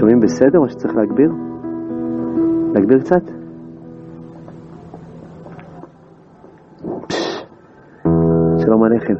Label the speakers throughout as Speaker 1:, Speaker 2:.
Speaker 1: שומעים בסדר או שצריך להגביר? להגביר קצת? שלום עליכם.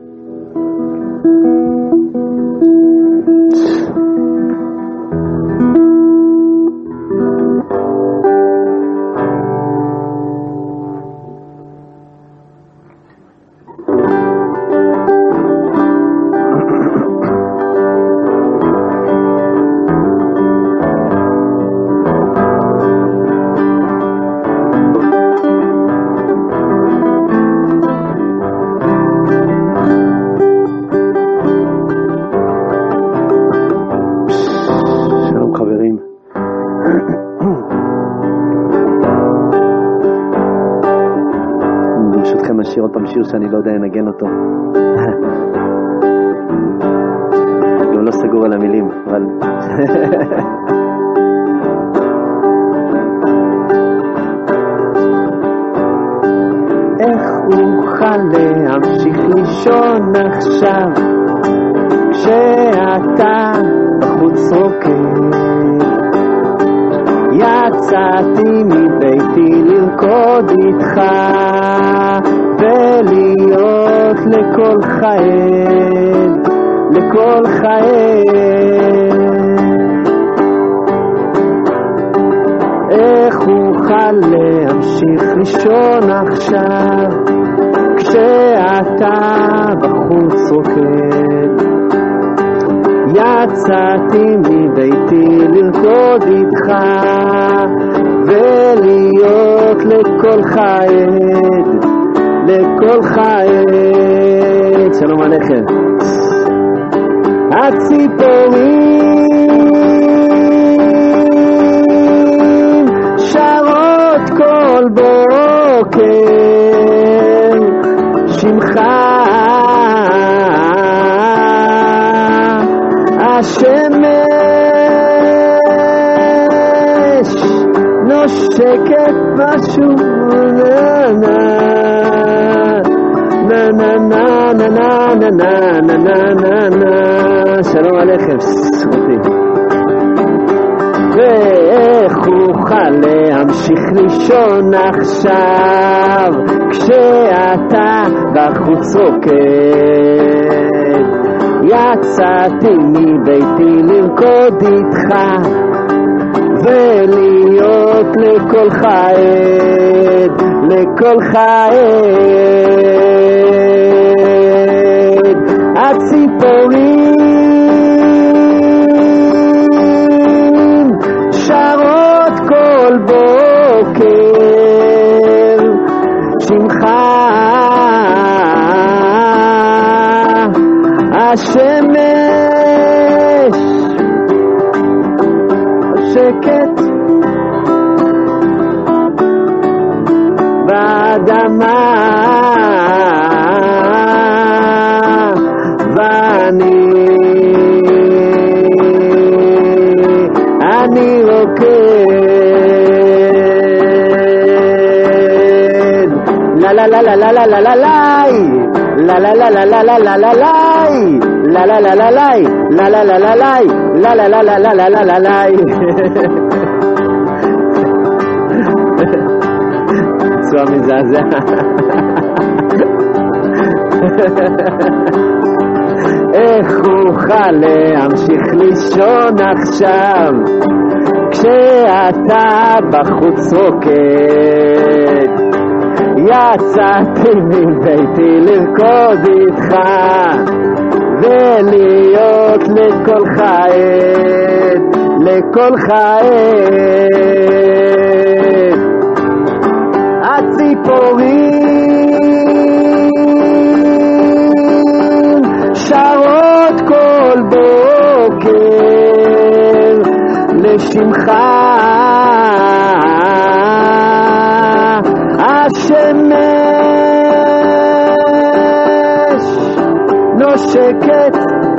Speaker 1: נשאיר עוד פעם שיר שאני לא יודע לנגן אותו. גם לא סגור על המילים, אבל... איך אוכל להמשיך לישון עכשיו כשאתה בחוץ רוקד? יצאתי מביתי לרקוד איתך ולהיות לכל חייד, לכל חייד. איך אוכל להמשיך לישון עכשיו כשאתה בחוץ רוקד? יצאתי מביתי לרקוד איתך ולהיות לכל חייד, לכל חייד. שלום עליכם. הציפורים שרות כל בוקר שמך, השמש נושקת משהו נה נה נה נה נה נה נה נה נה נה. שלום עליכם. ואיך אוכל להמשיך לישון עכשיו כשאתה בחוץ רוקד? יצאתי מביתי לרקוד איתך ולהיות לכל חייד, לכל חייד. הציפורים שרות כל בוקר שמך, השמש שקט באדמה ואני רוקד לה לה לה לה לה לה לה לה לה לה לה לה לה לה לה לה la la la la la la la la la la la la la la la la la la. צוע מזעזע. איך אוכל להמשיך לישון עכשיו כשאתה בחוץ רוקד? יצאתי מביתי לרקוד איתך ולהיות לכל חייד, לכל חייד. הציפורים שרות כל בוקר לשמך, השמש נושקת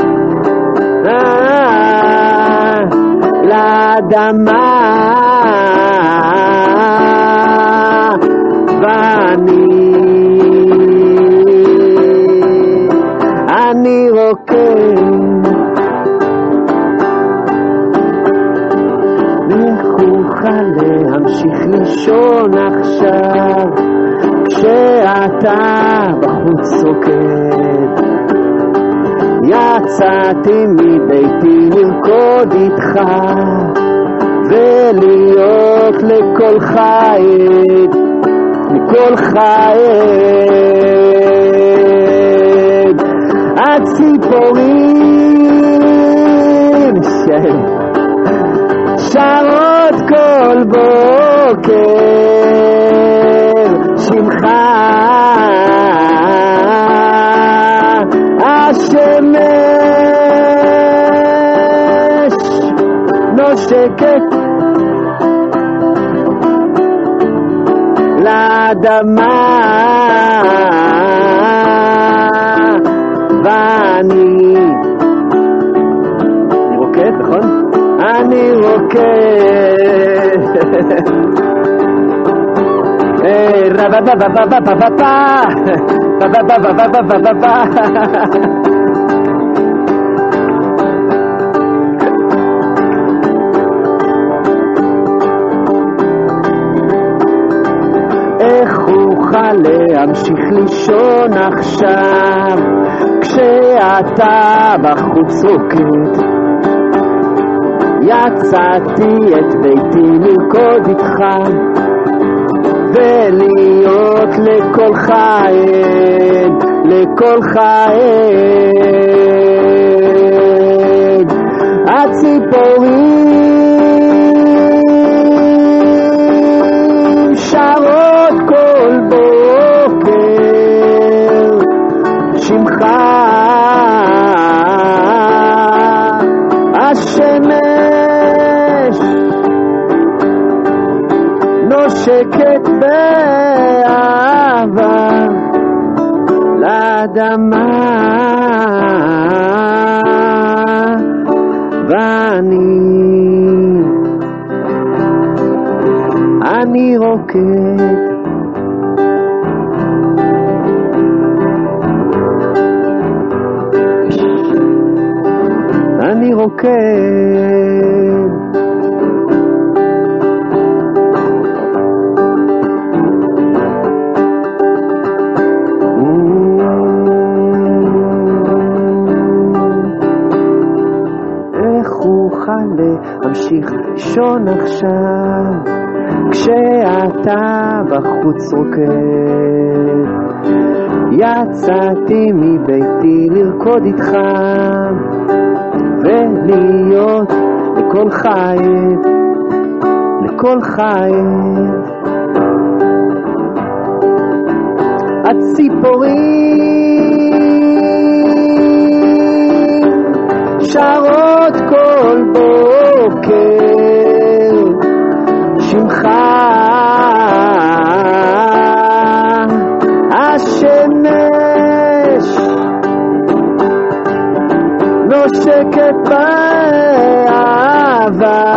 Speaker 1: לאדמה ואני רוקד להמשיך לישון עכשיו כשאתה בחוץ רוקד. יצאתי מביתי לרקוד איתך ולהיות לכל חיית, לכל חיית. הציפורים שרות כל בוקר שמך, השמש נושקת לאדמה ואני רוקד, נכון? אני רוקד. רבה בבה בבה בבה בבה בבה בבה בבה בבה. איך אוכל להמשיך לישון עכשיו כשאתה בחוץ רוקד. יצאתי את ביתי לרקוד איתך ולהיות לכל חיית, לכל חיית. הציפורים שרות כל בוקר שמך, השמש נושקת באהבה לאדמה ואני רוקד. אני רוקד. איך אוכל להמשיך לישון עכשיו כשאתה בחוץ רוקד. יצאתי מביתי לרקוד איתך ולהיות לכל חיית, לכל חיית. הציפורים שרות כל בוקר שמך, השמש נושקת באהבה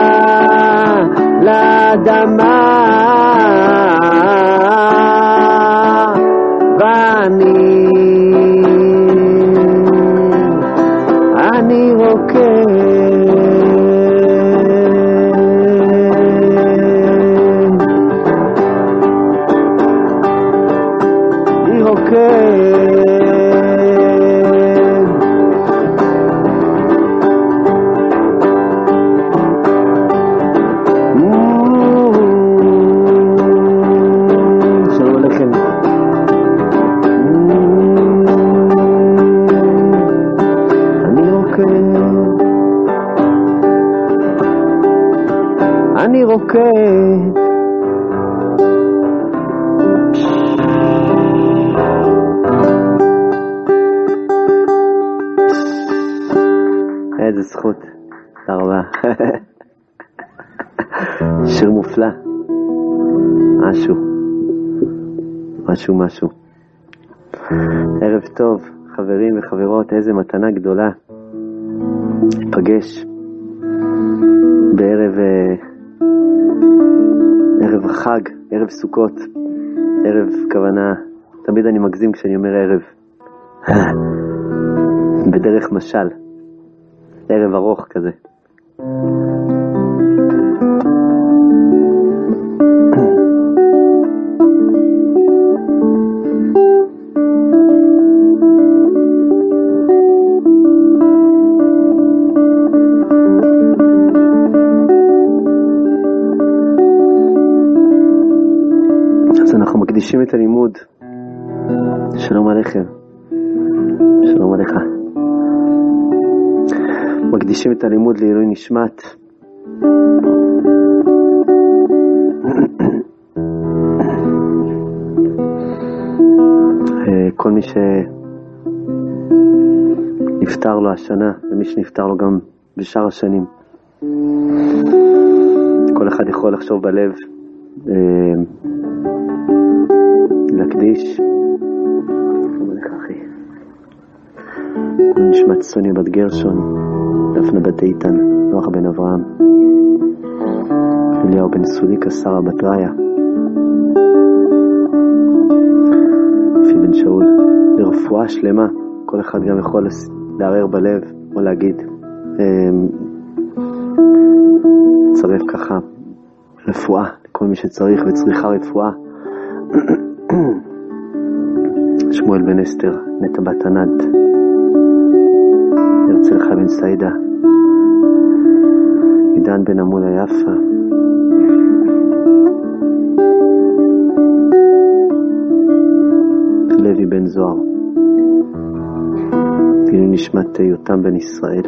Speaker 1: לאדמה ואני רוקד. אני רוקד. אני רוקד. איזה זכות, תודה רבה. שיר מופלא. משהו. ערב טוב, חברים וחברות, איזה מתנה גדולה לפגש בערב ערב החג, ערב סוכות, ערב כוונה, תמיד אני מגזים כשאני אומר ערב, בדרך משל, ערב ארוך כזה.
Speaker 2: מקדישים את הלימוד. שלום עליכם. שלום עליך. מקדישים את הלימוד לעילוי נשמת כל מי שנפטר לו השנה ומי שנפטר לו גם בשאר השנים. כל אחד יכול לחשוב בלב להקדיש. שלום עליך אחי. נשמת סוניה בת גרשון, דפנה בת איתן, נוח בן אברהם, אליהו בן סוליקה, שרה בת ראיה, פי בן שאול. לרפואה שלמה. כל אחד גם יכול לערער בלב או להגיד צרף ככה רפואה לכל מי שצריך וצריכה רפואה. שמואל בן אסתר, נטע בת ענת, הרצל לך בן סעידה, עידן בן עמולה יפה, לוי בן זוהר, גילוי נשמת יותם בן ישראל.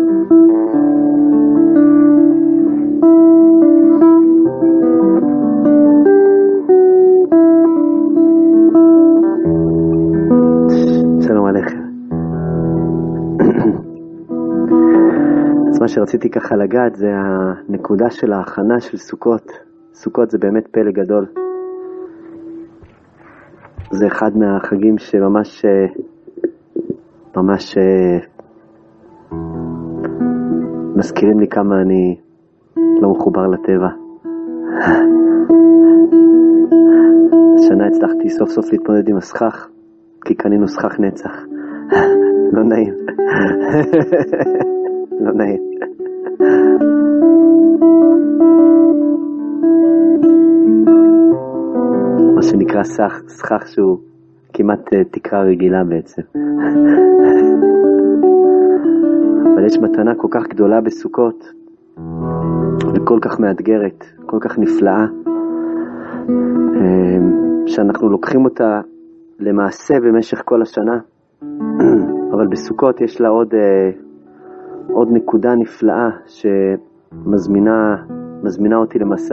Speaker 2: שלום עליכם. אז מה שרציתי ככה לגעת זה הנקודה של ההכנה של סוכות. סוכות זה באמת פלא גדול. זה אחד מהחגים שממש מזכירים לי כמה אני לא מחובר לטבע. השנה הצלחתי סוף סוף להתמודד עם הסכך, כי קנינו סכך נצח. לא נעים. לא נעים. מה שנקרא סכך שהוא כמעט תקרה רגילה בעצם. אבל יש מתנה כל כך גדולה בסוכות, וכל כך מאתגרת, כל כך נפלאה, שאנחנו לוקחים אותה למעשה במשך כל השנה. אבל בסוכות יש לה עוד נקודה נפלאה שמזמינה אותי למסע.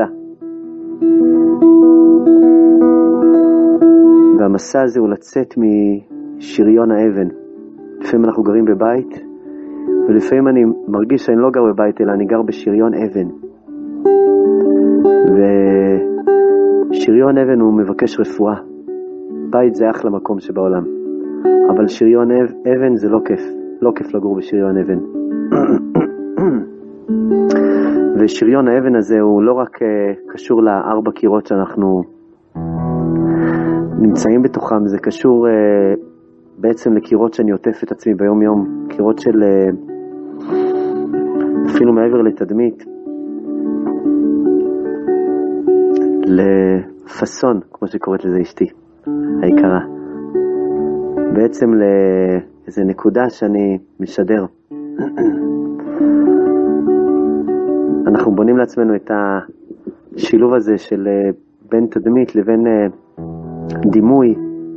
Speaker 2: והמסע הזה הוא לצאת משריון האבן. לפעמים אנחנו גרים בבית, ולפעמים אני מרגיש שאני לא גר בבית, אלא אני גר בשריון אבן. ושריון אבן הוא מבקש רפואה. בית זה אחלה מקום שבעולם, אבל שריון אבן זה לא כיף. לא כיף לגור בשריון אבן. ושריון האבן הזה הוא לא רק קשור לארבע קירות שאנחנו נמצאים בתוכם, זה קשור בעצם לקירות שאני עוטף את עצמי ביום יום, קירות של אפילו מעבר לתדמית, לפסון, כמו שקוראת לזה אשתי היקרה, בעצם לאיזה נקודה שאני משדר. אנחנו בונים לעצמנו את השילוב הזה של בין תדמית לבין דימוי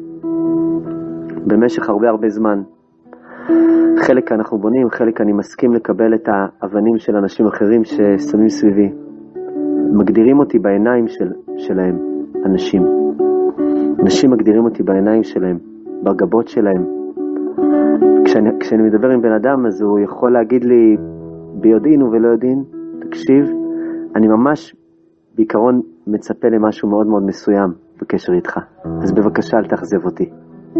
Speaker 2: במשך הרבה זמן. חלק אנחנו בונים, חלק אני מסכים לקבל את האבנים של אנשים אחרים ששמים סביבי. מגדירים אותי בעיניים שלהם, אנשים מגדירים אותי בעיניים שלהם, בגבות שלהם. כשאני מדבר עם בן אדם, אז הוא יכול להגיד לי ביודעין ולא יודעין, תקשיב, אני ממש בעיקרון מצפה למשהו מאוד מאוד מסוים בקשר איתך, אז בבקשה אל תחזב אותי.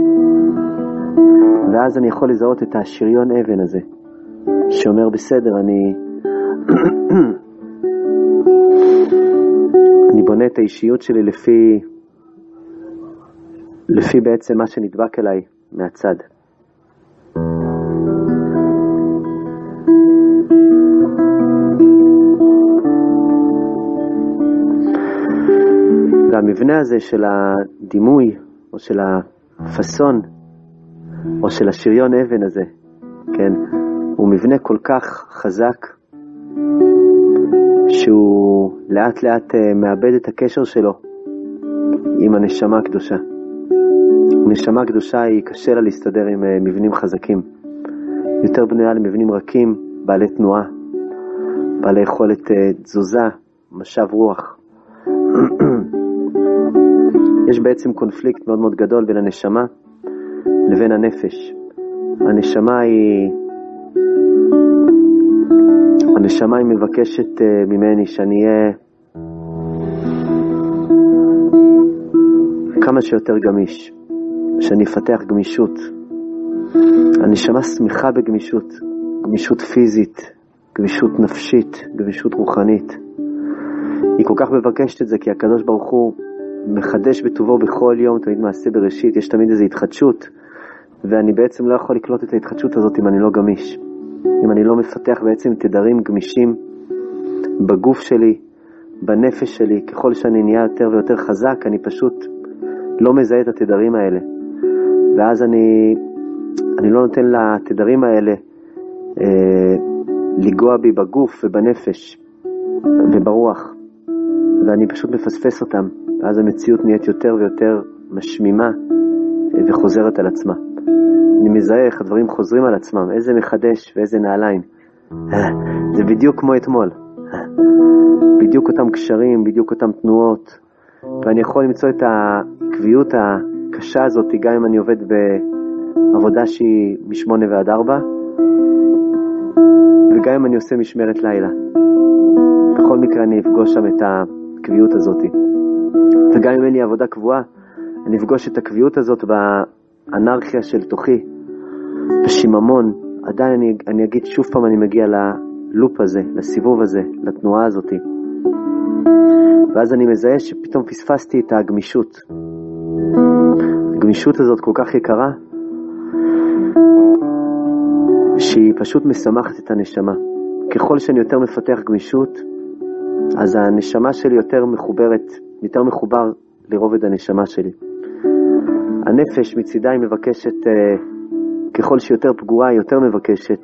Speaker 2: ואז אני יכול לזהות את השריון אבן הזה שאומר בסדר, אני בונה את האישיות שלי לפי בעצם מה שנדבק אליי מהצד. והמבנה הזה של הדימוי או של הפסון או של השריון אבן הזה, כן, הוא מבנה כל כך חזק שהוא לאט לאט מאבד את הקשר שלו עם הנשמה הקדושה. הנשמה הקדושה היא קשה לה להסתדר עם מבנים חזקים. יותר בנויה למבנים רכים, בעלי תנועה, בעלי יכולת תזוזה, משב רוח. יש בעצם קונפליקט מאוד מאוד גדול בין הנשמה לבין הנפש. הנשמה היא מבקשת ממני שאני אהיה כמה שיותר גמיש, שאני אפתח גמישות. הנשמה שמחה בגמישות, גמישות פיזית, גמישות נפשית, גמישות רוחנית. היא כל כך מבקשת את זה כי הקדוש ברוך הוא מחדש בטובו בכל יום, תמיד מעשה בראשית, יש תמיד איזו התחדשות, ואני בעצם לא יכול לקלוט את ההתחדשות הזאת אם אני לא גמיש. אם אני לא מפתח בעצם תדרים גמישים בגוף שלי, בנפש שלי, ככל שאני נהיה יותר ויותר חזק, אני פשוט לא מזהה את התדרים האלה. ואז אני לא נותן לתדרים האלה לגוע בי בגוף ובנפש וברוח. ואני פשוט מפספס אותם. ואז המציאות נהיית יותר ויותר משמימה וחוזרת על עצמה. אני מזהה איך הדברים חוזרים על עצמם, איזה מחדש ואיזה נעליים. זה בדיוק כמו אתמול. בדיוק אותם קשרים, בדיוק אותם תנועות. ואני יכול למצוא את הקביעות הקשה הזאת גם אם אני עובד בעבודה שהיא מ8 ועד 4, וגם אם אני עושה משמרת לילה. בכל מקרה אני אפגוש שם את הקביעות הזאת. וגם אם אין לי עבודה קבועה, אני אפגוש את הקביעות הזאת באנרכיה של תוכי, בשיממון. עדיין אני אגיד שוב פעם, אני מגיע ללופ הזה, לסיבוב הזה, לתנועה הזאת. ואז אני מזהה שפתאום פספסתי את הגמישות. הגמישות הזאת כל כך יקרה, שהיא פשוט משמחת את הנשמה. ככל שאני יותר מפתח גמישות, אז הנשמה שלי יותר מחוברת, יותר מחובר לרובד הנשמה שלי. הנפש מצידה היא מבקשת, ככל שיותר פגועה, יותר מבקשת.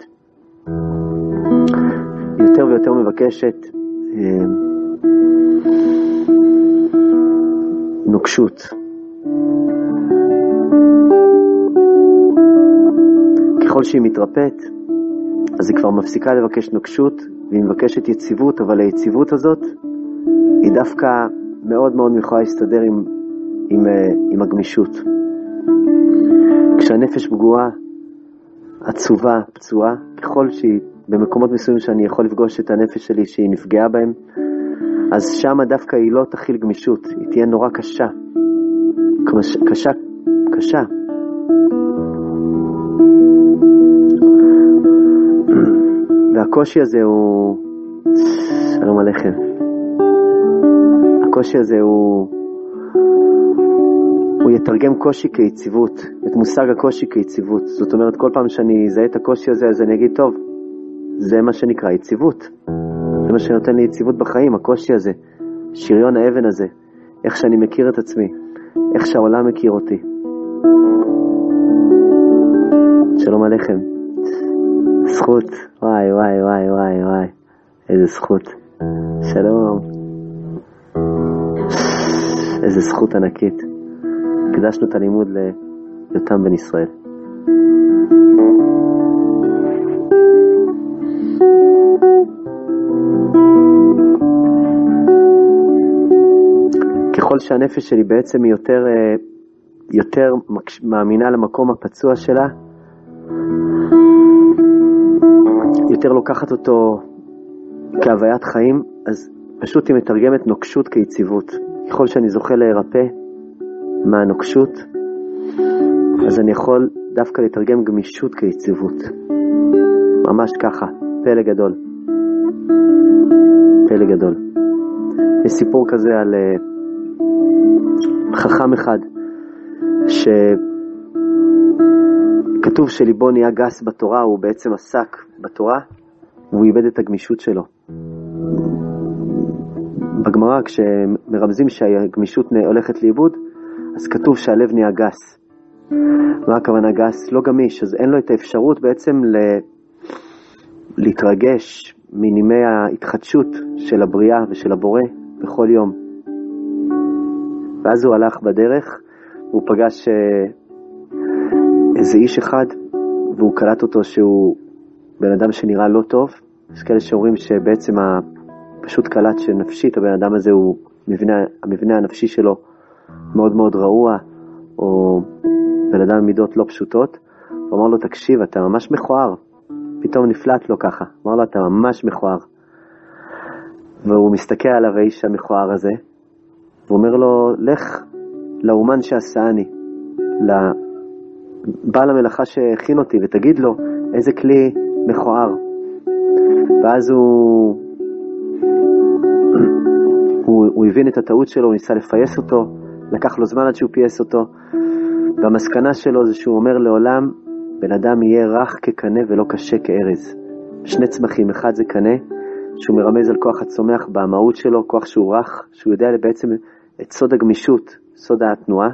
Speaker 2: יותר ויותר מבקשת נוקשות. ככל שהיא מתרפאת, אז היא כבר מפסיקה לבקש נוקשות, והיא מבקשת יציבות, אבל היציבות הזאת היא דווקא מאוד מאוד יכולה להסתדר עם הגמישות. כשהנפש פגועה, עצובה, פצועה, ככל שהיא במקומות מסוימים שאני יכול לפגוש את הנפש שלי שהיא נפגעה בהם, אז שם דווקא היא לא תכיל גמישות, היא תהיה נורא קשה. קשה. והקושי הזה הוא... שלום עליכם. הקושי הזה הוא יתרגם קושי כיציבות, את מושג הקושי כיציבות. זאת אומרת, כל פעם שאני אזהה את הקושי הזה, אז אני אגיד, טוב, זה מה שנקרא יציבות. זה מה שנותן לי יציבות בחיים, הקושי הזה, שריון האבן הזה, איך שאני מכיר את עצמי, איך שהעולם מכיר אותי. שלום עליכם. זכות, וואי וואי וואי וואי וואי, איזה זכות. שלום. איזה זכות ענקית. הקדשנו את הלימוד ליותם בן ישראל. ככל שהנפש שלי בעצם היא יותר מאמינה למקום הפצוע שלה, יותר לוקחת אותו כהוויית חיים, אז פשוט היא מתרגמת נוקשות כיציבות. ככל שאני זוכה להירפא מהנוקשות, אז אני יכול דווקא לתרגם גמישות כיציבות. ממש ככה, פלא גדול. פלא גדול. יש סיפור כזה על חכם אחד, שכתוב שליבו נהיה גס בתורה, הוא בעצם עסק בתורה, והוא איבד את הגמישות שלו. בגמרא, כשמרמזים שהגמישות הולכת לאיבוד, אז כתוב שהלב נהיה גס. מה הכוונה גס? לא גמיש, אז אין לו את האפשרות בעצם להתרגש מנימי ההתחדשות של הבריאה ושל הבורא בכל יום. ואז הוא הלך בדרך, הוא פגש איזה איש אחד, והוא קלט אותו שהוא בן אדם שנראה לא טוב. יש כאלה שאומרים שבעצם פשוט קלט שנפשית הבן אדם הזה הוא המבנה הנפשי שלו מאוד מאוד רעוע, או בן אדם עם מידות לא פשוטות. הוא אמר לו, תקשיב, אתה ממש מכוער. פתאום נפלט לו ככה, אמר לו, אתה ממש מכוער. והוא מסתכל עליו האיש המכוער הזה, והוא אומר לו, לך לאומן שעשני, לבעל המלאכה שהכין אותי, ותגיד לו איזה כלי מכוער. ואז הוא הבין את הטעות שלו, הוא ניסה לפייס אותו, לקח לו זמן עד שהוא פייס אותו, והמסקנה שלו זה שהוא אומר לעולם, בן אדם יהיה רך כקנה ולא קשה כארז. שני צמחים, אחד זה קנה, שהוא מרמז על כוח הצומח במהות שלו, כוח שהוא רך, שהוא יודע בעצם את סוד הגמישות, סוד התנועה,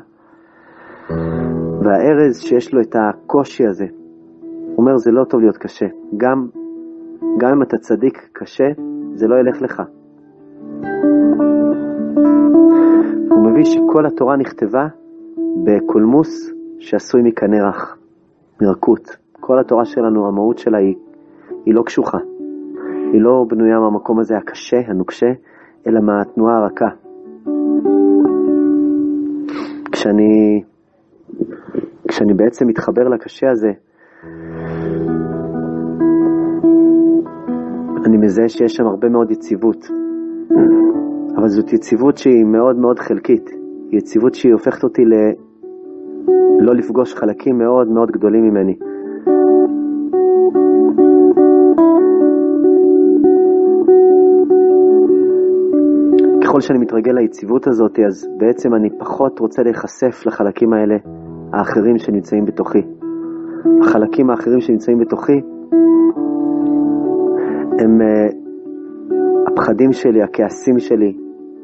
Speaker 2: והארז שיש לו את הקושי הזה, הוא אומר זה לא טוב להיות קשה, גם אם אתה צדיק קשה, זה לא ילך לך. הוא מביא שכל התורה נכתבה בקולמוס שעשוי מקנה רך, מרכות. כל התורה שלנו, המהות שלה היא לא קשוחה. היא לא בנויה מהמקום הזה הקשה, הנוקשה, אלא מהתנועה הרכה. כשאני בעצם מתחבר לקשה הזה, אני מזהה שיש שם הרבה מאוד יציבות. אבל זאת יציבות שהיא מאוד מאוד חלקית. היא יציבות שהיא הופכת אותי לא לפגוש חלקים מאוד מאוד גדולים ממני. ככל שאני מתרגל ליציבות הזאת, אז בעצם אני פחות רוצה להיחשף לחלקים האלה האחרים שנמצאים בתוכי. החלקים האחרים שנמצאים בתוכי הם הפחדים שלי, הכעסים שלי.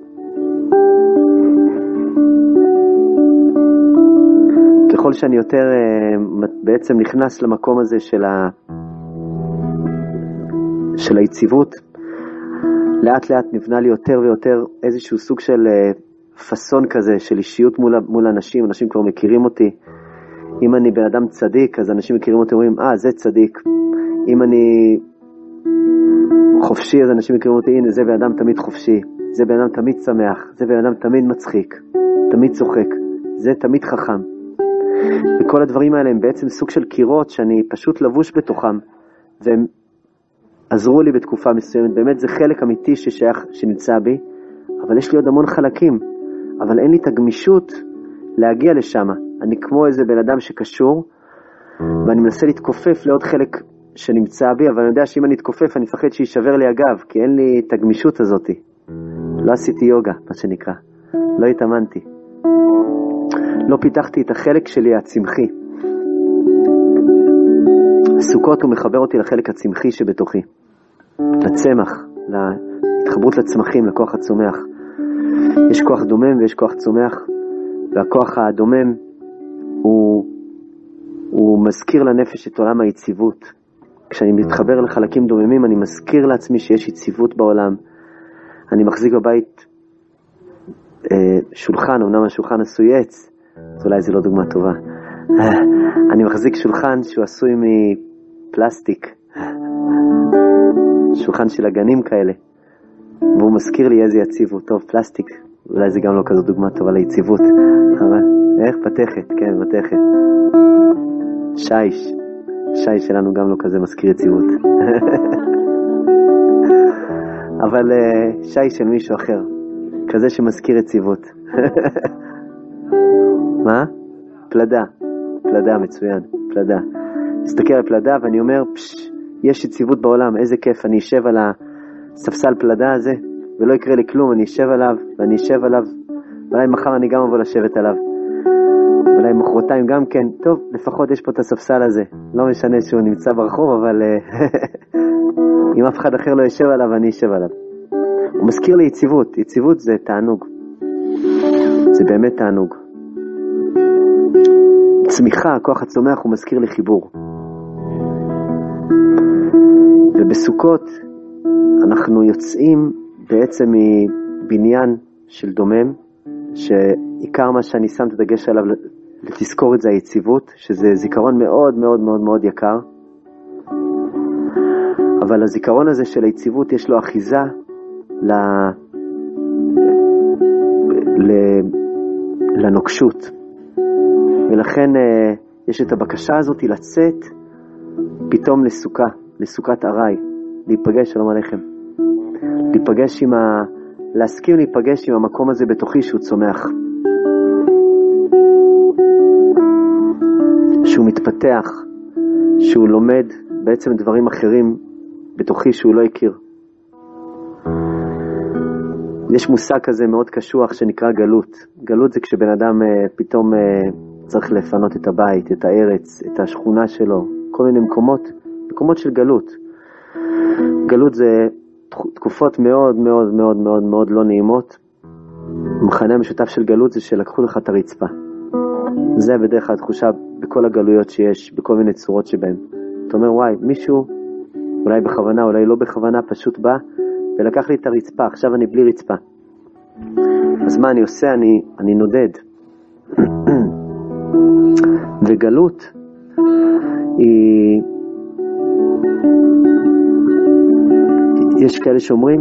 Speaker 2: ככל שאני יותר בעצם נכנס למקום הזה של היציבות, לאט לאט נבנה לי יותר ויותר איזשהו סוג של פסון כזה, של אישיות מול אנשים. אנשים כבר מכירים אותי. אם אני בן אדם צדיק, אז אנשים מכירים אותי, אומרים, זה צדיק. אם אני חופשי, אז אנשים מכירים אותי, הנה, זה בן אדם תמיד חופשי. זה בן אדם תמיד שמח. זה בן אדם תמיד מצחיק. תמיד צוחק. זה תמיד חכם. וכל הדברים האלה הם בעצם סוג של קירות שאני פשוט לבוש בתוכם, והם עזרו לי בתקופה מסוימת. באמת זה חלק אמיתי שנמצא בי, אבל יש לי עוד המון חלקים, אבל אין לי את הגמישות להגיע לשם. אני כמו איזה בן אדם שקשור, ואני מנסה להתכופף לעוד חלק שנמצא בי, אבל אני יודע שאם אני אתכופף אני מפחד שישבר לי הגב, כי אין לי את הגמישות הזאת. לא עשיתי יוגה, מה שנקרא. לא התאמנתי. לא פיתחתי את החלק שלי הצמחי. סוכות הוא מחבר אותי לחלק הצמחי שבתוכי. לצמח, להתחברות לצמחים, לכוח הצומח. יש כוח דומם ויש כוח צומח, והכוח הדומם הוא מזכיר לנפש את עולם היציבות. כשאני מתחבר לחלקים דוממים, אני מזכיר לעצמי שיש יציבות בעולם. אני מחזיק בבית שולחן, אמנם השולחן עשוי עץ, אז אולי זה לא דוגמה טובה. אני מחזיק שולחן שהוא עשוי מפלסטיק, שולחן של הגנים כאלה, והוא מזכיר לי איזה יציבות. טוב, פלסטיק, אולי זה גם לא כזו דוגמה טובה ליציבות, אבל איך? פתחת, כן, פתחת. שיש שלנו גם לא כזה מזכיר יציבות. אבל שיש של מישהו אחר, כזה שמזכיר יציבות. מה? פלדה, מצוין, פלדה. מסתכל על פלדה ואני אומר, יש יציבות בעולם, איזה כיף, אני אשב על הספסל פלדה הזה, ולא יקרה לי כלום, אני אשב עליו, ואני אשב עליו, אולי מחר אני גם אבוא לשבת עליו, אולי מחרתיים גם כן. טוב, לפחות יש פה את הספסל הזה, לא משנה שהוא נמצא ברחוב, אבל אם אף אחד אחר לא ישב עליו, אני אשב עליו. הוא מזכיר לי יציבות. יציבות זה תענוג, זה באמת תענוג. צמיחה, כוח הצומח, הוא מזכיר לי חיבור. ובסוכות אנחנו יוצאים בעצם מבניין של דומם, עיקר מה שאני שם את הדגש עליו לתזכור את זה היציבות, שזה זיכרון מאוד מאוד מאוד מאוד יקר, אבל הזיכרון הזה של היציבות יש לו אחיזה לנוקשות, ולכן יש את הבקשה הזאת לצאת פתאום לסוכת ארעי, להיפגש, שלום עליכם, להיפגש להסכים להיפגש עם המקום הזה בתוכי שהוא צומח, שהוא מתפתח, שהוא לומד בעצם דברים אחרים בתוכי שהוא לא הכיר. יש מושג כזה מאוד קשוח שנקרא גלות. גלות זה כשבן אדם פתאום צריך לפנות את הבית, את הארץ, את השכונה שלו, כל מיני מקומות של גלות. גלות זה תקופות מאוד מאוד מאוד מאוד מאוד לא נעימות. המכנה המשותף של גלות זה שלקחו לך את הרצפה. זה בדרך כלל התחושה בכל הגלויות שיש, בכל מיני צורות שבהן. אתה אומר, וואי, מישהו, אולי בכוונה, אולי לא בכוונה, פשוט בא ולקח לי את הרצפה, עכשיו אני בלי רצפה. אז מה אני עושה? אני נודד. וגלות יש כאלה שאומרים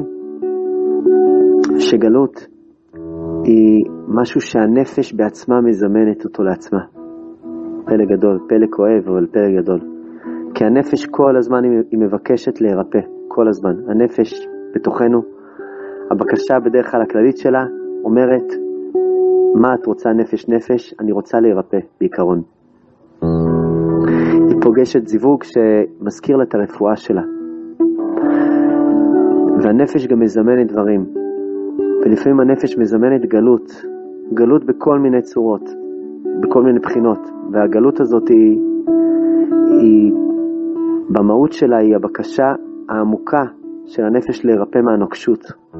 Speaker 2: שגלות היא משהו שהנפש בעצמה מזמנת אותו לעצמה. פלא גדול, פלא כואב, אבל פלא גדול. כי הנפש כל הזמן היא מבקשת להירפא, כל הזמן. הנפש בתוכנו, הבקשה בדרך כלל הכללית שלה אומרת, מה את רוצה נפש? נפש, אני רוצה להירפא בעיקרון. היא פוגשת זיווג שמזכיר לה את הרפואה שלה. והנפש גם מזמנת דברים. ולפעמים הנפש מזמנת גלות בכל מיני צורות, בכל מיני בחינות. והגלות הזאת היא במהות שלה היא הבקשה העמוקה של הנפש להירפא מהנוקשות.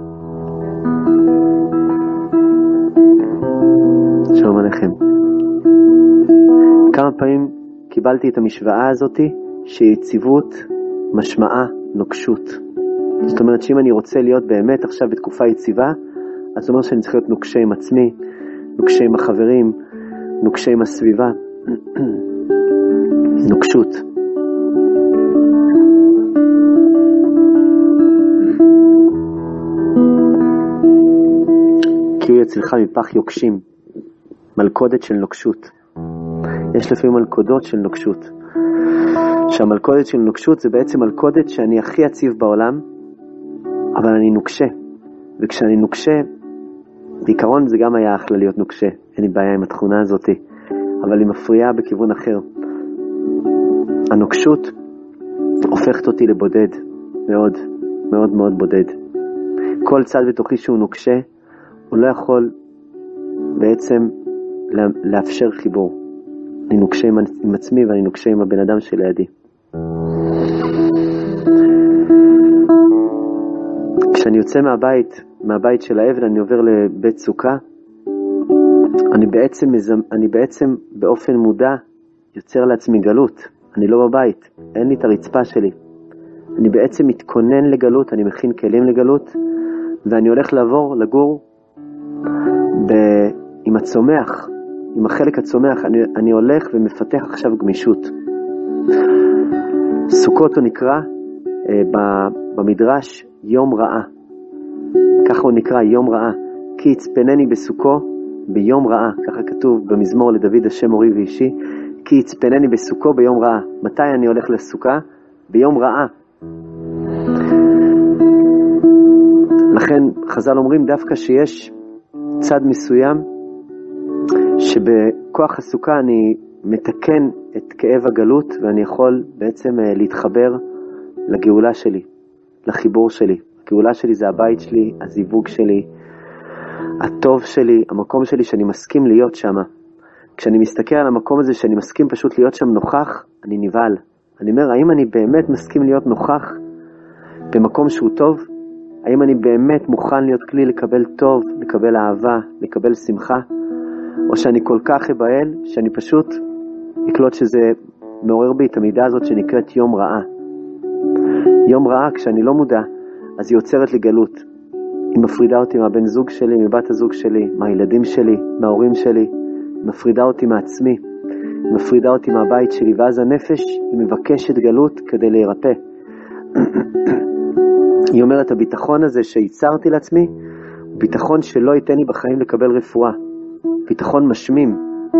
Speaker 2: שלום עליכם. כמה פעמים קיבלתי את המשוואה הזאת שיציבות משמעה נוקשות. זאת אומרת שאם אני רוצה להיות באמת עכשיו בתקופה יציבה, אז זאת אומרת שאני צריך להיות נוקשה עם עצמי, נוקשה עם החברים, נוקשה עם הסביבה. נוקשות. כי אצלך מפח יוקשים, מלכודת של נוקשות. יש לפעמים מלכודות של נוקשות. שהמלכודת של נוקשות זה בעצם מלכודת שאני הכי יציב בעולם, אבל אני נוקשה. וכשאני נוקשה, בעיקרון זה גם היה אחלה להיות נוקשה. אין לי בעיה עם התכונה הזאת, אבל היא מפריעה בכיוון אחר. הנוקשות הופכת אותי לבודד, מאוד, מאוד מאוד בודד. כל צד בתוכי שהוא נוקשה, הוא לא יכול בעצם לאפשר חיבור. אני נוקשה עם עצמי ואני נוקשה עם הבן אדם שלידי. כשאני יוצא מהבית של האבן, אני עובר לבית סוכה, אני בעצם באופן מודע יוצר לעצמי גלות. אני לא בבית, אין לי את הרצפה שלי. אני בעצם מתכונן לגלות, אני מכין כלים לגלות, ואני הולך לגור עם הצומח, עם החלק הצומח. אני הולך ומפתח עכשיו גמישות. סוכות הוא נקרא במדרש יום רעה. ככה הוא נקרא יום רעה. כי יצפנני בסוכו ביום רעה. ככה כתוב במזמור לדוד השם אורי ואישי. כי יצפנני בסוכו ביום רעה. מתי אני הולך לסוכה? ביום רעה. לכן חז"ל אומרים דווקא שיש צד מסוים שבכוח הסוכה אני מתקן את כאב הגלות, ואני יכול בעצם להתחבר לגאולה שלי, לחיבור שלי. הגאולה שלי זה הבית שלי, הזיווג שלי, הטוב שלי, המקום שלי שאני מסכים להיות שם. כשאני מסתכל על המקום הזה שאני מסכים פשוט להיות שם נוכח, אני נבהל. אני אומר, האם אני באמת מסכים להיות נוכח במקום שהוא טוב? האם אני באמת מוכן להיות כלי לקבל טוב, לקבל אהבה, לקבל שמחה? או שאני כל כך אבהל שאני פשוט אקלוט שזה מעורר בי את המידה הזאת שנקראת יום רעה. יום רעה, כשאני לא מודע, אז היא יוצרת לי גלות. היא מפרידה אותי מהבן זוג שלי, מבת הזוג שלי, מהילדים שלי, מההורים שלי, היא מפרידה אותי מעצמי, היא מפרידה אותי מהבית שלי, ואז הנפש היא מבקשת גלות כדי להירפא. היא אומרת, הביטחון הזה שיצרתי לעצמי, הוא ביטחון שלא ייתן לי בחיים לקבל רפואה, ביטחון משמים.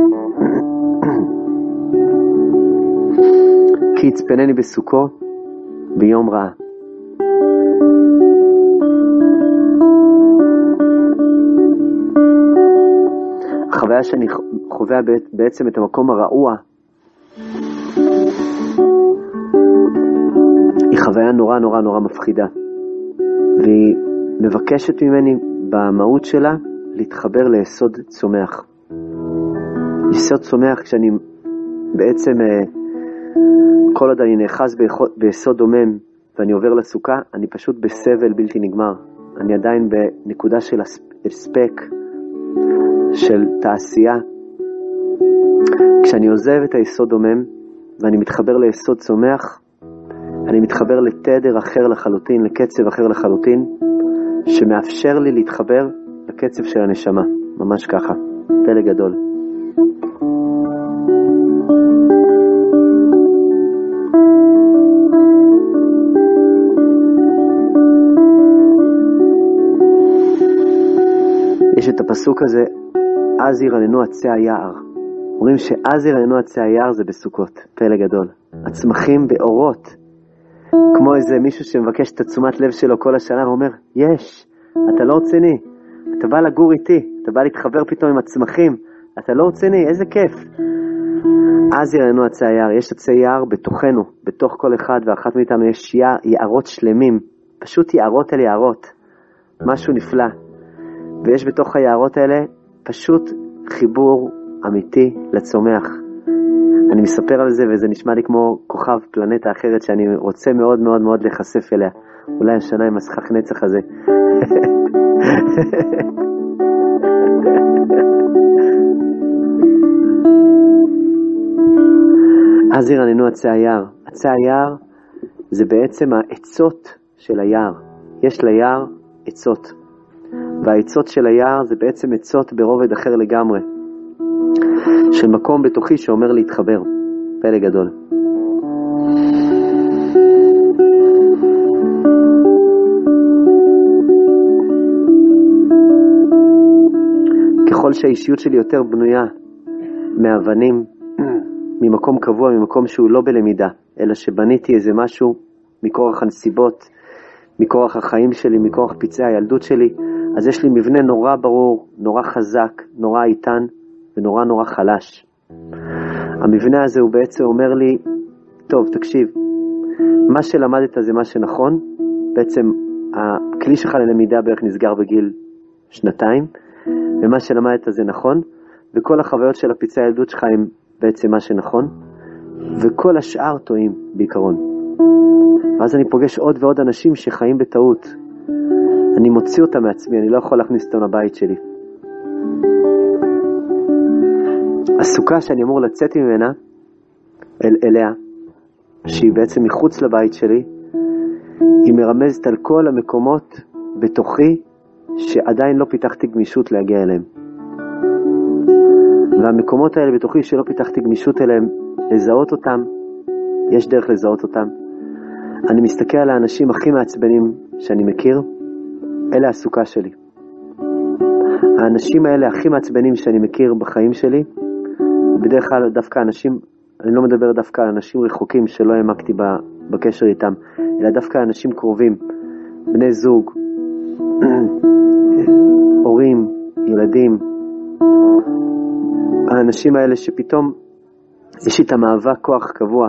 Speaker 2: כי יצפנני בסוכו ביום רעה. החוויה שאני חווה בעצם את המקום הרעוע, היא חוויה נורא נורא נורא מפחידה, והיא מבקשת ממני במהות שלה להתחבר ליסוד צומח. יסוד צומח, כשאני בעצם כל עוד אני נאחז ביסוד דומם ואני עובר לסוכה, אני פשוט בסבל בלתי נגמר. אני עדיין בנקודה של הספק, של תעשייה. כשאני עוזב את היסוד דומם ואני מתחבר ליסוד צומח, אני מתחבר לתדר אחר לחלוטין, לקצב אחר לחלוטין, שמאפשר לי להתחבר לקצב של הנשמה. ממש ככה. פלא גדול. יש את הפסוק הזה, אז ירננו עצי היער. אומרים שאז ירננו עצי היער זה בסוכות. פלא גדול. הצמחים באורות. כמו איזה מישהו שמבקש את תשומת לב שלו כל השנה ואומר, יש, אתה לא רציני. אתה בא לגור איתי, אתה בא להתחבר פתאום עם הצמחים. אתה לא רציני, איזה כיף. אז ירננו עצי היער. יש עצי יער בתוכנו, בתוך כל אחד ואחת מאיתנו יש יערות שלמים. פשוט יערות אל יערות. משהו נפלא. ויש בתוך היערות האלה פשוט חיבור אמיתי לצומח. אני מספר על זה וזה נשמע לי כמו כוכב פלנטה אחרת שאני רוצה מאוד מאוד מאוד להיחשף אליה. אולי השנה עם הסכך נצח הזה. אז ירננו עצי היער. עצי היער זה בעצם העצות של היער. יש ליער עצות. והעצות של היער זה בעצם עצות ברובד אחר לגמרי. של מקום בתוכי שאומר להתחבר. פלא גדול. ככל שהאישיות שלי יותר בנויה מאבנים, ממקום קבוע, ממקום שהוא לא בלמידה, אלא שבניתי איזה משהו מכורח הנסיבות, מכורח החיים שלי, מכורח פצעי הילדות שלי, אז יש לי מבנה נורא ברור, נורא חזק, נורא איתן ונורא נורא חלש. המבנה הזה הוא בעצם אומר לי, טוב, תקשיב, מה שלמדת זה מה שנכון, בעצם הכלי שלך ללמידה בערך נסגר בגיל 2, ומה שלמדת זה נכון, וכל החוויות של הפצעי הילדות שלך הם בעצם מה שנכון, וכל השאר טועים בעיקרון. ואז אני פוגש עוד ועוד אנשים שחיים בטעות. אני מוציא אותם מעצמי, אני לא יכול להכניס אותם לבית שלי. הסוכה שאני אמור לצאת ממנה אליה, שהיא בעצם מחוץ לבית שלי, היא מרמזת על כל המקומות בתוכי שעדיין לא פיתחתי גמישות להגיע אליהם. והמקומות האלה בתוכי שלא פיתחתי גמישות אליהם, לזהות אותם, יש דרך לזהות אותם. אני מסתכל על האנשים הכי מעצבנים שאני מכיר, אלה הסוכה שלי. האנשים האלה הכי מעצבנים שאני מכיר בחיים שלי, בדרך כלל דווקא אנשים, אני לא מדבר דווקא על אנשים רחוקים שלא העמקתי בקשר איתם, אלא דווקא אנשים קרובים, בני זוג, הורים, ילדים. האנשים האלה שפתאום יש איתם מאבק כוח קבוע.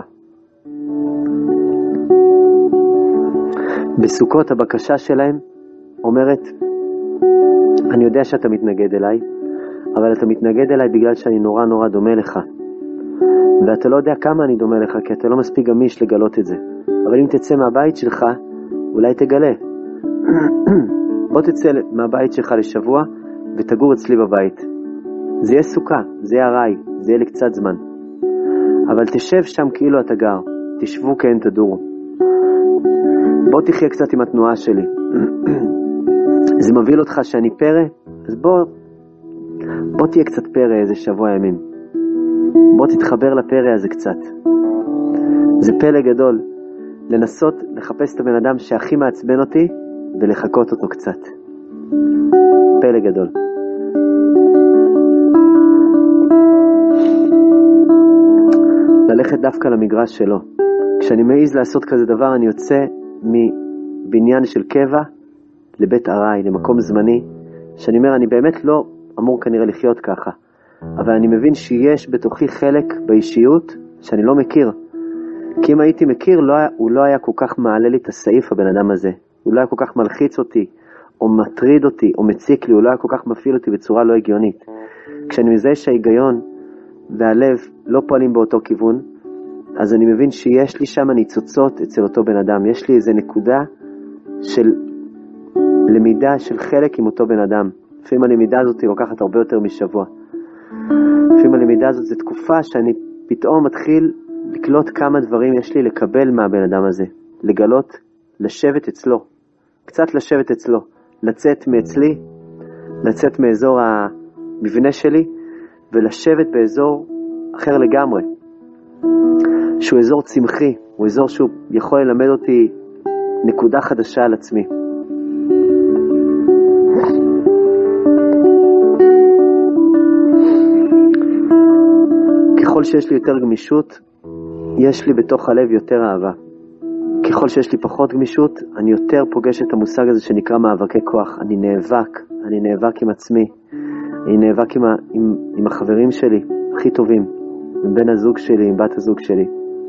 Speaker 2: בסוכות הבקשה שלהם אומרת, אני יודע שאתה מתנגד אליי, אבל אתה מתנגד אליי בגלל שאני נורא נורא דומה לך. ואתה לא יודע כמה אני דומה לך, כי אתה לא מספיק גמיש לגלות את זה. אבל אם תצא מהבית שלך, אולי תגלה. בוא תצא מהבית שלך לשבוע, ותגור אצלי בבית. זה יהיה סוכה, זה יהיה הרי, זה יהיה לקצת זמן. אבל תשב שם כאילו אתה גר. תשבו כן תדורו. בוא תחיה קצת עם התנועה שלי. זה מבהיל אותך שאני פרא? אז בוא תהיה קצת פרא איזה שבוע ימים. בוא תתחבר לפרא הזה קצת. זה פלא גדול. לנסות לחפש את הבן אדם שהכי מעצבן אותי ולחכות אותו קצת. פלא גדול. ללכת דווקא למגרש שלו. כשאני מעיז לעשות כזה דבר, אני יוצא מבניין של קבע לבית ארעי, למקום זמני, שאני אומר, אני באמת לא אמור כנראה לחיות ככה, אבל אני מבין שיש בתוכי חלק באישיות שאני לא מכיר. כי אם הייתי מכיר, הוא לא היה כל כך מעלה לי את הסעיף, הבן אדם הזה. הוא לא היה כל כך מלחיץ אותי, או מטריד אותי, או מציק לי, הוא לא היה כל כך מפעיל אותי בצורה לא הגיונית. כשאני מזהה שההיגיון והלב לא פועלים באותו כיוון, אז אני מבין שיש לי שם ניצוצות אצל אותו בן אדם. יש לי איזו נקודה של למידה של חלק עם אותו בן אדם. לפעמים הלמידה הזאת לוקחת הרבה יותר משבוע. לפעמים הלמידה הזאת זה תקופה שאני פתאום מתחיל לקלוט כמה דברים יש לי לקבל מהבן אדם הזה. לגלות, לשבת אצלו. קצת לשבת אצלו. לצאת מאצלי, לצאת מאזור המבנה שלי, ולשבת באזור אחר לגמרי. שהוא אזור צמחי, הוא אזור שהוא יכול ללמד אותי נקודה חדשה על עצמי. ככל שיש לי יותר גמישות, יש לי בתוך הלב יותר אהבה. ככל שיש לי פחות גמישות, אני יותר פוגש את המושג הזה שנקרא מאבקי כוח. אני נאבק עם עצמי, אני נאבק עם החברים שלי הכי טובים, עם בן הזוג שלי, עם בת הזוג שלי.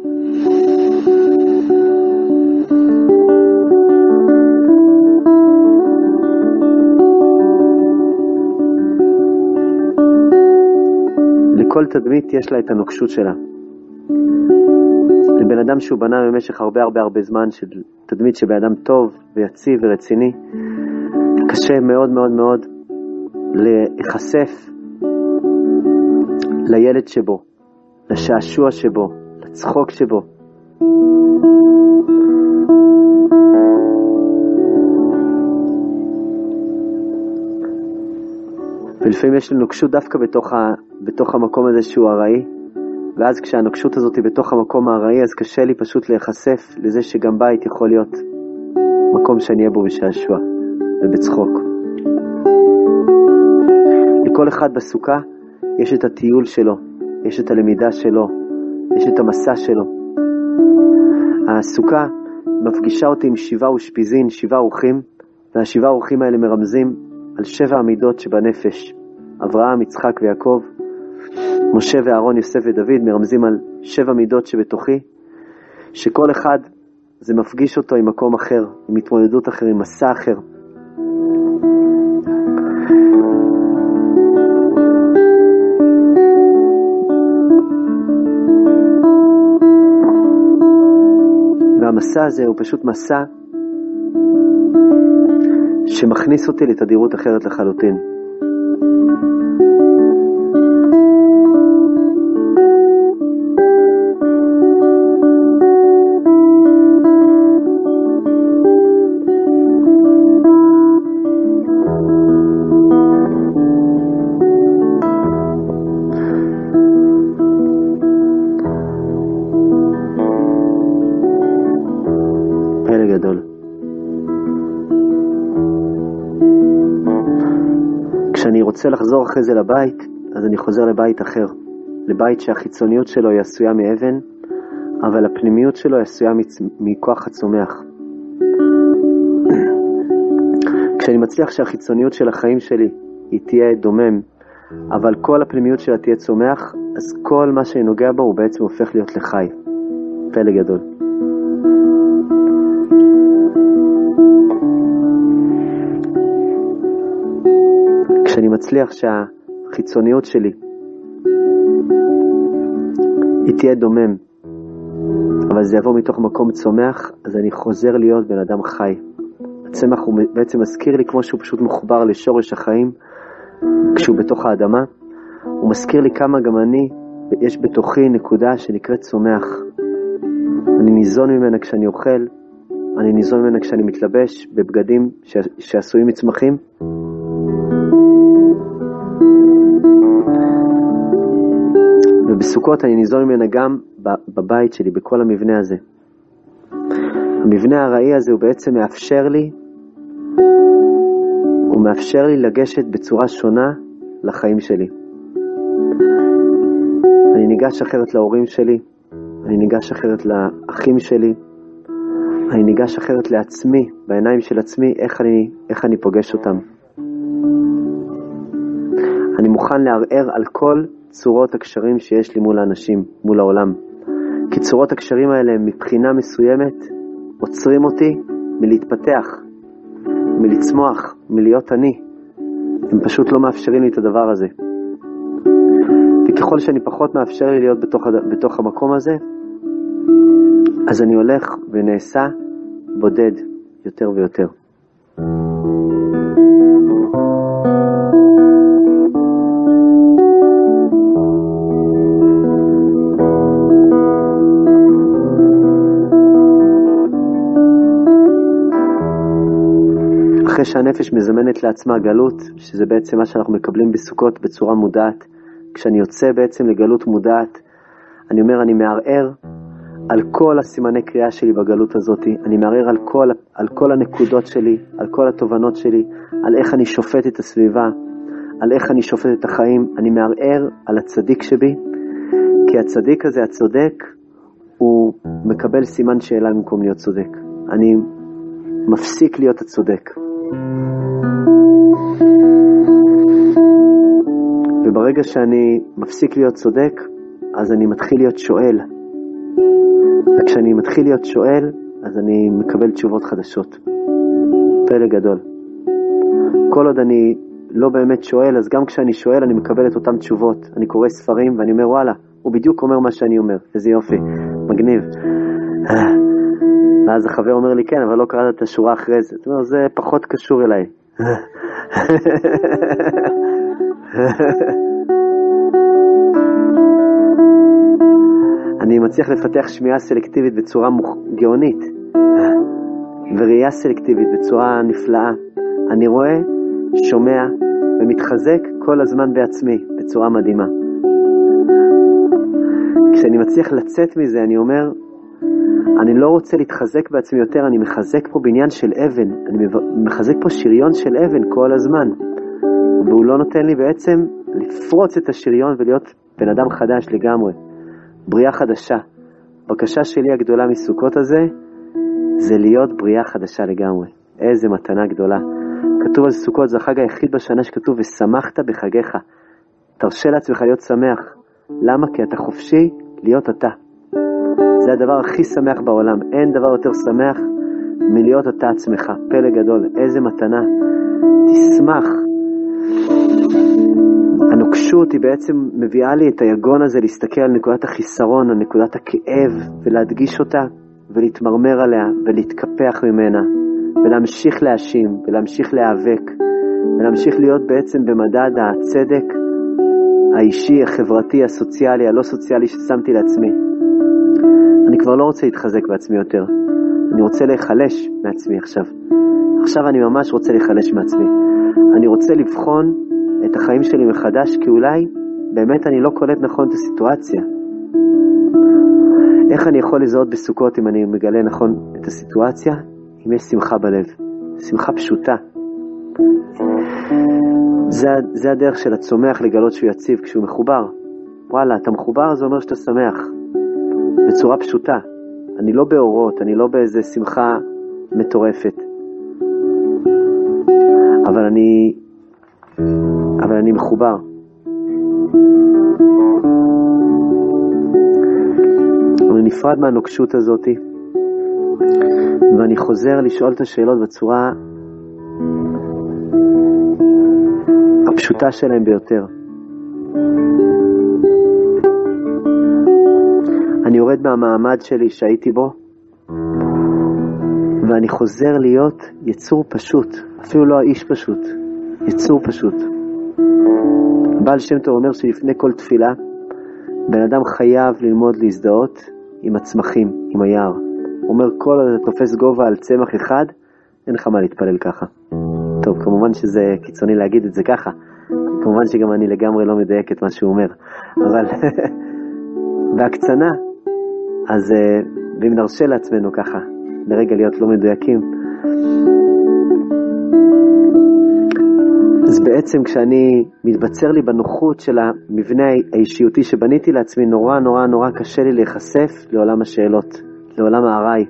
Speaker 2: לכל תדמית יש לה את הנוקשות שלה. לבן אדם שהוא בנה במשך הרבה זמן, של תדמית שבן אדם טוב ויציב ורציני, קשה מאוד מאוד מאוד להיחשף לילד שבו, לשעשוע שבו, לצחוק שבו. ולפעמים יש לנו נוקשות דווקא בתוך המקום הזה שהוא הראי, ואז כשהנוקשות הזאת היא בתוך המקום הראי, אז קשה לי פשוט להיחשף לזה שגם בית יכול להיות מקום שאני אהיה בו בשעשוע ובצחוק. לכל אחד בסוכה יש את הטיול שלו, יש את הלמידה שלו, יש את המסע שלו. הסוכה מפגישה אותי עם 7 אושפיזין, 7 אורחים, וה7 אורחים האלה מרמזים על 7 עמידות שבנפש. אברהם, יצחק ויעקב, משה ואהרון, יוסף ודוד, מרמזים על 7 מידות שבתוכי, שכל אחד זה מפגיש אותו עם מקום אחר, עם התמודדות אחר, עם מסע אחר. והמסע הזה הוא פשוט מסע שמכניס אותי לתדירות אחרת לחלוטין. גדול. כשאני רוצה לחזור אחרי זה לבית, אז אני חוזר לבית אחר. לבית שהחיצוניות שלו היא עשויה מאבן, אבל הפנימיות שלו היא עשויה מכוח הצומח. כשאני מצליח שהחיצוניות של החיים שלי היא תהיה דומם, אבל כל הפנימיות שלה תהיה צומח, אז כל מה שאני נוגע בו הוא בעצם הופך להיות לחי. פלא גדול. כשאני מצליח שהחיצוניות שלי היא תהיה דומם, אבל זה יבוא מתוך מקום צומח, אז אני חוזר להיות בן אדם חי. הצמח הוא בעצם מזכיר לי כמו שהוא פשוט מחובר לשורש החיים, כשהוא בתוך האדמה, הוא מזכיר לי כמה גם אני, יש בתוכי נקודה שנקראת צומח. אני ניזון ממנה כשאני אוכל, אני ניזון ממנה כשאני מתלבש בבגדים שעשויים מצמחים. ובסוכות אני ניזון ממנה גם בבית שלי, בכל המבנה הזה. המבנה הראי הזה הוא בעצם מאפשר לי לגשת בצורה שונה לחיים שלי. אני ניגש אחרת להורים שלי, אני ניגש אחרת לאחים שלי, אני ניגש אחרת לעצמי, בעיניים של עצמי, איך אני פוגש אותם. אני מוכן לערער על כל צורות הקשרים שיש לי מול האנשים, מול העולם. כי צורות הקשרים האלה מבחינה מסוימת עוצרים אותי מלהתפתח, מלצמוח, מלהיות אני. הם פשוט לא מאפשרים לי את הדבר הזה. וככל שאני פחות מאפשר לי להיות בתוך המקום הזה, אז אני הולך ונעשה בודד יותר ויותר. אחרי שהנפש מזמנת לעצמה גלות, שזה בעצם מה שאנחנו מקבלים בסוכות בצורה מודעת, כשאני יוצא בעצם לגלות מודעת, אני אומר, אני מערער על כל הסימני קריאה שלי בגלות הזאת, אני מערער על כל הנקודות שלי, על כל התובנות שלי, על איך אני שופט את הסביבה, על איך אני שופט את החיים, אני מערער על הצדיק שבי, כי הצדיק הזה, הצודק, הוא מקבל סימן שאלה במקום להיות צודק. אני מפסיק להיות הצודק. וברגע שאני מפסיק להיות צודק, אז אני מתחיל להיות שואל. וכשאני מתחיל להיות שואל, אז אני מקבל תשובות חדשות. פלא גדול. כל עוד אני לא באמת שואל, אז גם כשאני שואל, אני מקבל את אותם תשובות. אני קורא ספרים ואני אומר, וואלה, הוא בדיוק אומר מה שאני אומר. איזה יופי, מגניב. ואז החבר אומר לי, כן, אבל לא קראת את השורה אחרי זה. זאת אומרת, זה פחות קשור אליי. אני מצליח לפתח שמיעה סלקטיבית בצורה גאונית, וראייה סלקטיבית בצורה נפלאה. אני רואה, שומע ומתחזק כל הזמן בעצמי בצורה מדהימה. כשאני מצליח לצאת מזה, אני אומר, אני לא רוצה להתחזק בעצמי יותר, אני מחזק פה בניין של אבן, אני מחזק פה שריון של אבן כל הזמן, והוא לא נותן לי בעצם לפרוץ את השריון ולהיות בן אדם חדש לגמרי, בריאה חדשה. בקשה שלי הגדולה מסוכות הזה, זה להיות בריאה חדשה לגמרי. איזה מתנה גדולה. כתוב על סוכות, זה החג היחיד בשנה שכתוב, ושמחת בחגיך. תרשה לעצמך להיות שמח. למה? כי אתה חופשי להיות אתה. זה הדבר הכי שמח בעולם. אין דבר יותר שמח מלהיות אתה עצמך. פלא גדול. איזה מתנה. תשמח. הנוקשות היא בעצם מביאה לי את היגון הזה להסתכל על נקודת החיסרון, על נקודת הכאב, ולהדגיש אותה, ולהתמרמר עליה, ולהתקפח ממנה, ולהמשיך להאשים, ולהמשיך להיאבק, ולהמשיך להיות בעצם במדד הצדק האישי, החברתי, הסוציאלי, הלא סוציאלי ששמתי לעצמי. אני כבר לא רוצה להתחזק בעצמי יותר. אני רוצה להיחלש מעצמי עכשיו. עכשיו אני ממש רוצה להיחלש מעצמי. אני רוצה לבחון את החיים שלי מחדש, כי אולי באמת אני לא קולט נכון את הסיטואציה. איך אני יכול לזהות בסוכות אם אני מגלה נכון את הסיטואציה? אם יש שמחה בלב. שמחה פשוטה. זה הדרך של הצומח לגלות שהוא יציב כשהוא מחובר. וואלה, אתה מחובר, זה אומר שאתה שמח. בצורה פשוטה. אני לא באורות, אני לא באיזה שמחה מטורפת. אבל אני מחובר. אני נפרד מהנוקשות הזאת, ואני חוזר לשאול את השאלות בצורה הפשוטה שלהם ביותר. אני יורד מהמעמד שלי שהייתי בו, ואני חוזר להיות יצור פשוט, אפילו לא האיש פשוט, יצור פשוט. בעל שם טוב אומר שלפני כל תפילה, בן אדם חייב ללמוד להזדהות עם הצמחים, עם היער. הוא אומר, כל עוד אתה תופס גובה על צמח אחד, אין לך מה להתפלל ככה. טוב, כמובן שזה קיצוני להגיד את זה ככה. כמובן שגם אני לגמרי לא מדייק את מה שהוא אומר. אבל בהקצנה, אז ואם נרשה לעצמנו ככה, לרגע להיות לא מדויקים, אז בעצם כשאני מתבצר לי בנוחות של המבנה האישיותי שבניתי לעצמי, נורא נורא נורא קשה לי להיחשף לעולם השאלות, לעולם העראי.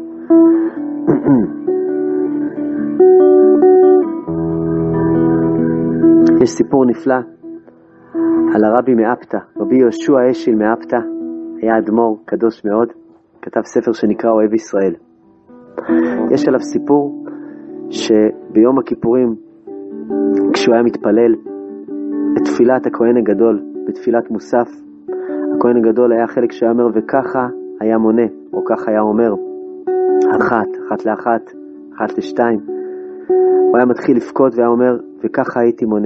Speaker 2: יש סיפור נפלא על הרבי מאפתא, רבי יהושע אשל מאפתא, היה אדמו"ר קדוש מאוד, כתב ספר שנקרא אוהב ישראל. יש עליו סיפור שביום הכיפורים, כשהוא היה מתפלל את תפילת הכהן הגדול, בתפילת מוסף, הכהן הגדול היה חלק שהיה אומר וככה היה מונה, או ככה היה אומר, אחת לאחת, 1 ל-2. הוא היה מתחיל לפקוד והיה אומר וככה הייתי מונה.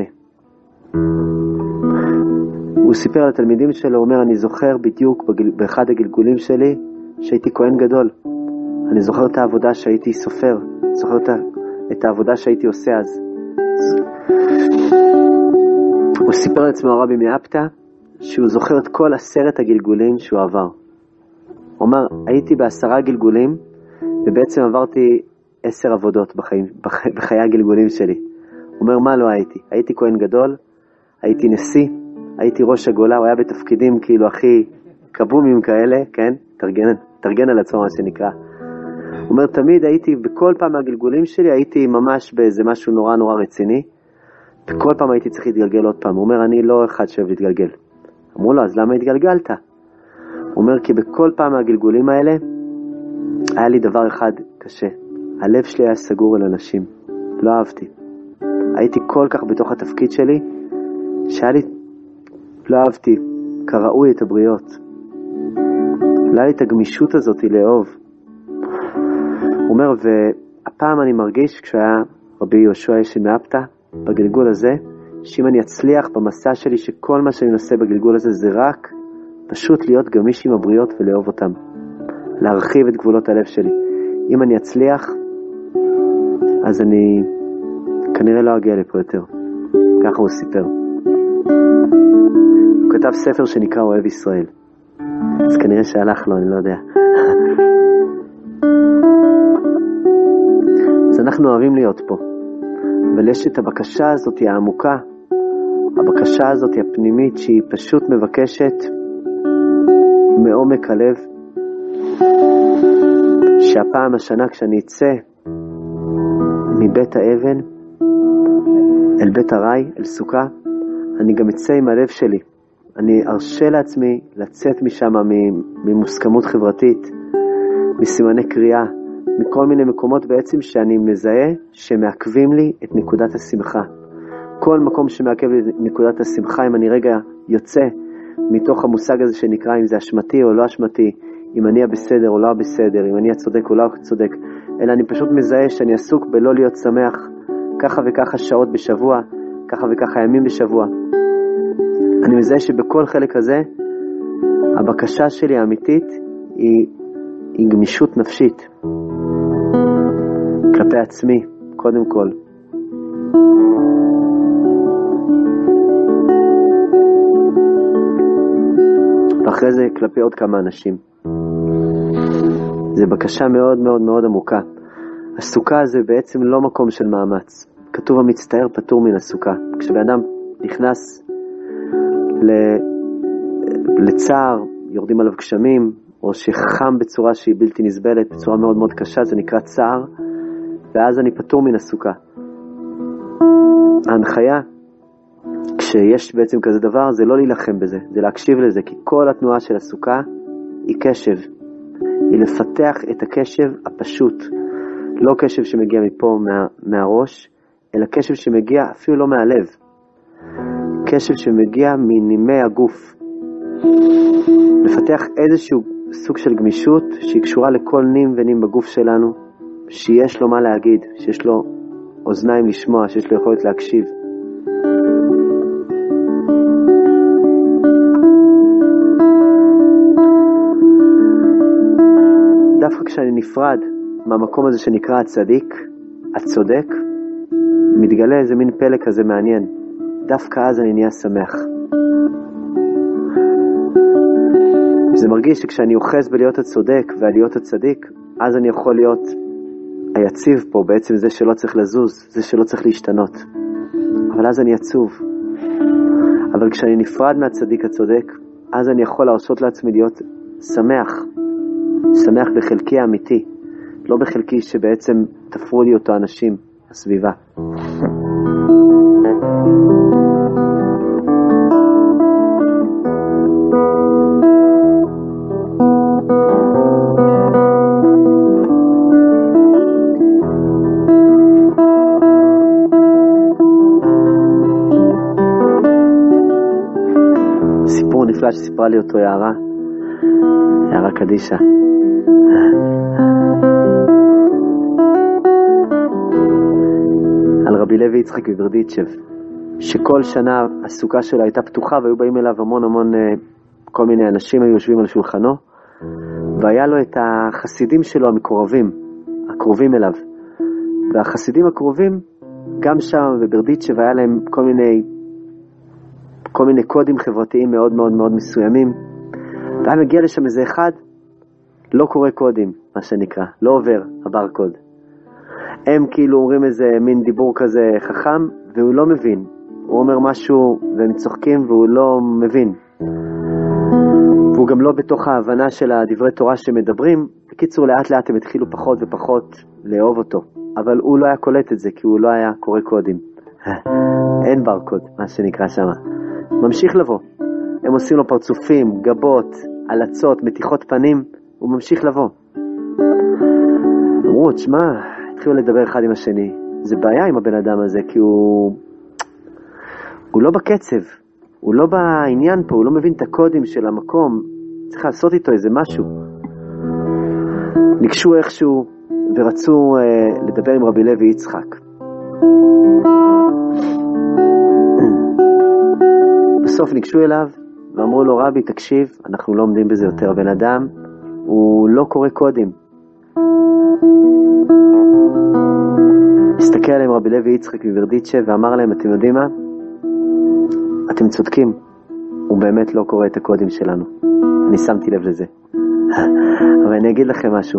Speaker 2: הוא סיפר על התלמידים שלו, הוא אומר, אני זוכר בדיוק באחד הגלגולים שלי שהייתי כהן גדול. אני זוכר את העבודה שהייתי סופר, זוכר את העבודה שהייתי עושה אז. הוא סיפר לעצמו הרבי מאפתא שהוא זוכר את כל 10 הגלגולים שהוא עבר. הוא אומר, הייתי ב10 גלגולים ובעצם עברתי 10 עבודות בחיי הגלגולים שלי. הוא אומר, מה לא הייתי? הייתי כהן גדול, הייתי נשיא, הייתי ראש הגולה, הוא היה בתפקידים כאילו הכי קבומים כאלה, כן? תרגן על עצמו מה שנקרא. הוא אומר, תמיד הייתי, בכל פעם מהגלגולים שלי, הייתי ממש באיזה משהו נורא נורא רציני, וכל פעם הייתי צריך להתגלגל עוד פעם. הוא אומר, אני לא אחד שאוהב להתגלגל. אמרו לו, אז למה התגלגלת? הוא אומר, כי בכל פעם מהגלגולים האלה, היה לי דבר אחד קשה. הלב שלי היה סגור אל אנשים. לא אהבתי. הייתי כל כך בתוך התפקיד שלי, לא אהבתי כראוי את הבריות. לא היה לי את הגמישות הזאת לאהוב. הוא אומר, והפעם אני מרגיש, כשהיה רבי יהושע אשל מאפתא, בגלגול הזה, שאם אני אצליח במסע שלי, שכל מה שאני עושה בגלגול הזה, זה רק פשוט להיות גמיש עם הבריות ולאהוב אותם. להרחיב את גבולות הלב שלי. אם אני אצליח, אז אני כנראה לא אגיע לפה יותר. ככה הוא סיפר. הוא כתב ספר שנקרא אוהב ישראל. אז כנראה שהלך לו, אני לא יודע. אז אנחנו אוהבים להיות פה. אבל יש את הבקשה הזאת העמוקה, הבקשה הזאת הפנימית, שהיא פשוט מבקשת מעומק הלב, שהפעם השנה כשאני אצא מבית האבן אל בית הרי, אל סוכה, אני גם אצא עם הלב שלי. אני ארשה לעצמי לצאת משם ממוסכמות חברתית, מסימני קריאה, מכל מיני מקומות בעצם שאני מזהה שמעכבים לי את נקודת השמחה. כל מקום שמעכב לי את נקודת השמחה, אם אני רגע יוצא מתוך המושג הזה שנקרא אם זה אשמתי או לא אשמתי, אם אני בסדר או לא בסדר, אם אני צודק או לא צודק, אלא אני פשוט מזהה שאני עסוק בלא להיות שמח ככה וככה שעות בשבוע, ככה וככה ימים בשבוע. אני מזהה שבכל חלק הזה הבקשה שלי האמיתית היא גמישות נפשית כלפי עצמי קודם כל. ואחרי זה כלפי עוד כמה אנשים. זה בקשה מאוד מאוד מאוד עמוקה. הסוכה זה בעצם לא מקום של מאמץ. כתוב המצטער פטור מן הסוכה. כשבאדם נכנס לצער, יורדים עליו גשמים, או שחם בצורה שהיא בלתי נסבלת, בצורה מאוד מאוד קשה, זה נקרא צער, ואז אני פטור מן הסוכה. ההנחיה, כשיש בעצם כזה דבר, זה לא להילחם בזה, זה להקשיב לזה, כי כל התנועה של הסוכה היא קשב. היא לפתח את הקשב הפשוט. לא קשב שמגיע מפה מהראש, אלא קשב שמגיע אפילו לא מהלב. קשב שמגיע מנימי הגוף. לפתח איזשהו סוג של גמישות שהיא קשורה לכל נים ונים בגוף שלנו, שיש לו מה להגיד, שיש לו אוזניים לשמוע, שיש לו יכולת להקשיב. ודווקא כשאני נפרד מהמקום הזה שנקרא הצדיק, הצודק, מתגלה איזה מין פלא כזה מעניין. דווקא אז אני נהיה שמח. זה מרגיש שכשאני אוחז בלהיות הצודק ולהיות הצדיק, אז אני יכול להיות היציב פה, בעצם זה שלא צריך לזוז, זה שלא צריך להשתנות. אבל אז אני עצוב. אבל כשאני נפרד מהצדיק הצודק, אז אני יכול לעשות לעצמי להיות שמח. שמח בחלקי האמיתי, לא בחלקי שבעצם תפרו לי אותו אנשים בסביבה. סיפור נפלא שסיפרה לי אותו יערה קדישה. על רבי לוי יצחק מברדיצ'ב, שכל שנה הסוכה שלו הייתה פתוחה והיו באים אליו המון כל מיני אנשים היו יושבים על שולחנו, והיה לו את החסידים שלו המקורבים, הקרובים אליו. והחסידים הקרובים, גם שם בברדיצ'ב היה להם כל מיני קודים חברתיים מאוד מאוד מאוד מסוימים. והיה מגיע לשם איזה אחד, לא קורא קודים, מה שנקרא, לא עובר הברקוד. הם כאילו אומרים איזה מין דיבור כזה חכם, והוא לא מבין. הוא אומר משהו והם צוחקים והוא לא מבין. והוא גם לא בתוך ההבנה של הדברי תורה שמדברים. בקיצור, לאט לאט הם התחילו פחות ופחות לאהוב אותו. אבל הוא לא היה קולט את זה, כי הוא לא היה קורא קודים. אין ברקוד, מה שנקרא שם. ממשיך לבוא. הם עושים לו פרצופים, גבות, הלצות, מתיחות פנים. הוא ממשיך לבוא. אמרו, תשמע, התחילו לדבר אחד עם השני. זה בעיה עם הבן אדם הזה, כי הוא לא בקצב. הוא לא בעניין פה, הוא לא מבין את הקודים של המקום. צריך לעשות איתו איזה משהו. ניגשו איכשהו ורצו לדבר עם רבי לוי יצחק. בסוף ניגשו אליו ואמרו לו, רבי, תקשיב, אנחנו לא עומדים בזה יותר. בן אדם, הוא לא קורא קודים. הסתכל עליהם רבי לוי יצחק מברדיצ'ב ואמר להם, אתם יודעים מה? אתם צודקים. הוא באמת לא קורא את הקודים שלנו. אני שמתי לב לזה. אבל אני אגיד לכם משהו.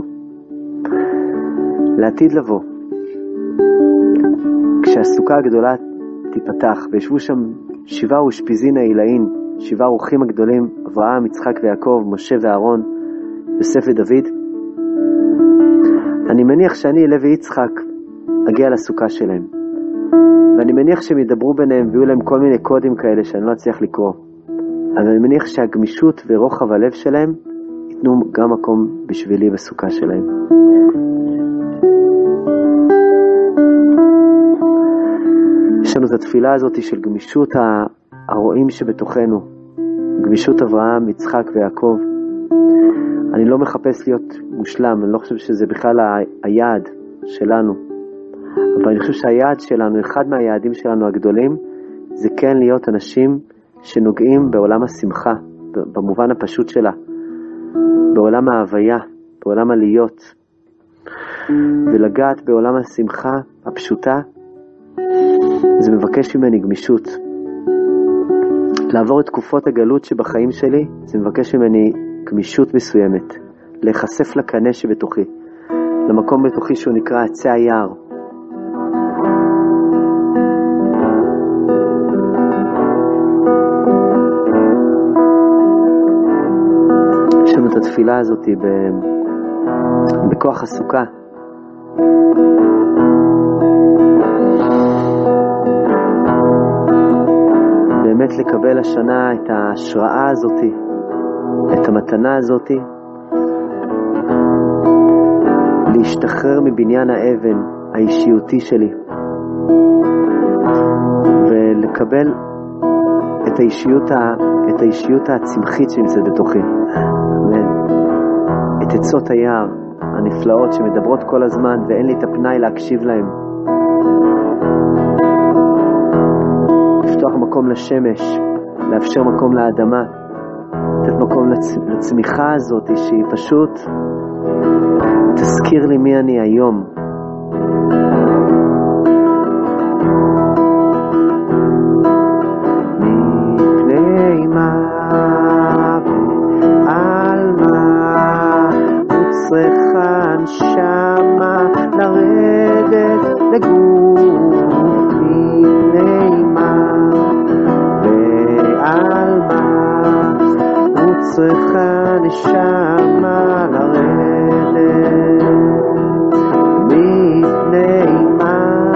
Speaker 2: לעתיד לבוא, כשהסוכה הגדולה תיפתח, וישבו שם 7 אושפיזין העילאין, 7 אורחים הגדולים, אברהם, יצחק ויעקב, משה ואהרון, יוסף ודוד, אני מניח שאני, לוי יצחק, אגיע לסוכה שלהם. ואני מניח שהם ידברו ביניהם ויהיו להם כל מיני קודים כאלה שאני לא אצליח לקרוא. אבל אני מניח שהגמישות ורוחב הלב שלהם ייתנו גם מקום בשבילי בסוכה שלהם. יש לנו את התפילה הזאת של גמישות הרועים שבתוכנו. גמישות אברהם, יצחק ויעקב. אני לא מחפש להיות מושלם, אני לא חושב שזה בכלל היעד שלנו. אבל אני חושב שהיעד שלנו, אחד מהיעדים שלנו הגדולים, זה כן להיות אנשים שנוגעים בעולם השמחה, במובן הפשוט שלה, בעולם ההוויה, בעולם הלהיות. ולגעת בעולם השמחה הפשוטה, זה מבקש ממני גמישות. לעבור את תקופות הגלות שבחיים שלי, זה מבקש ממני גמישות מסוימת. להיחשף לקנה שבתוכי, למקום בתוכי שהוא נקרא עצי היער. יש לנו את התפילה הזאת בכוח הסוכה. באמת לקבל השנה את ההשראה הזאת, את המתנה הזאת, להשתחרר מבניין האבן האישיותי שלי, ולקבל את האישיות הצמחית שנמצאת בתוכי. את עצות היער הנפלאות שמדברות כל הזמן ואין לי את הפנאי להקשיב להם. לפתוח מקום לשמש, לאפשר מקום לאדמה, לתת מקום לצמיחה הזאת שהיא פשוט תזכיר לי מי אני היום. מפני מה ועל מה הוא צריכה נשמה לרדת לגוף. מפני מה ועל מה הוא צריכה נשמה לרדת. מפני מה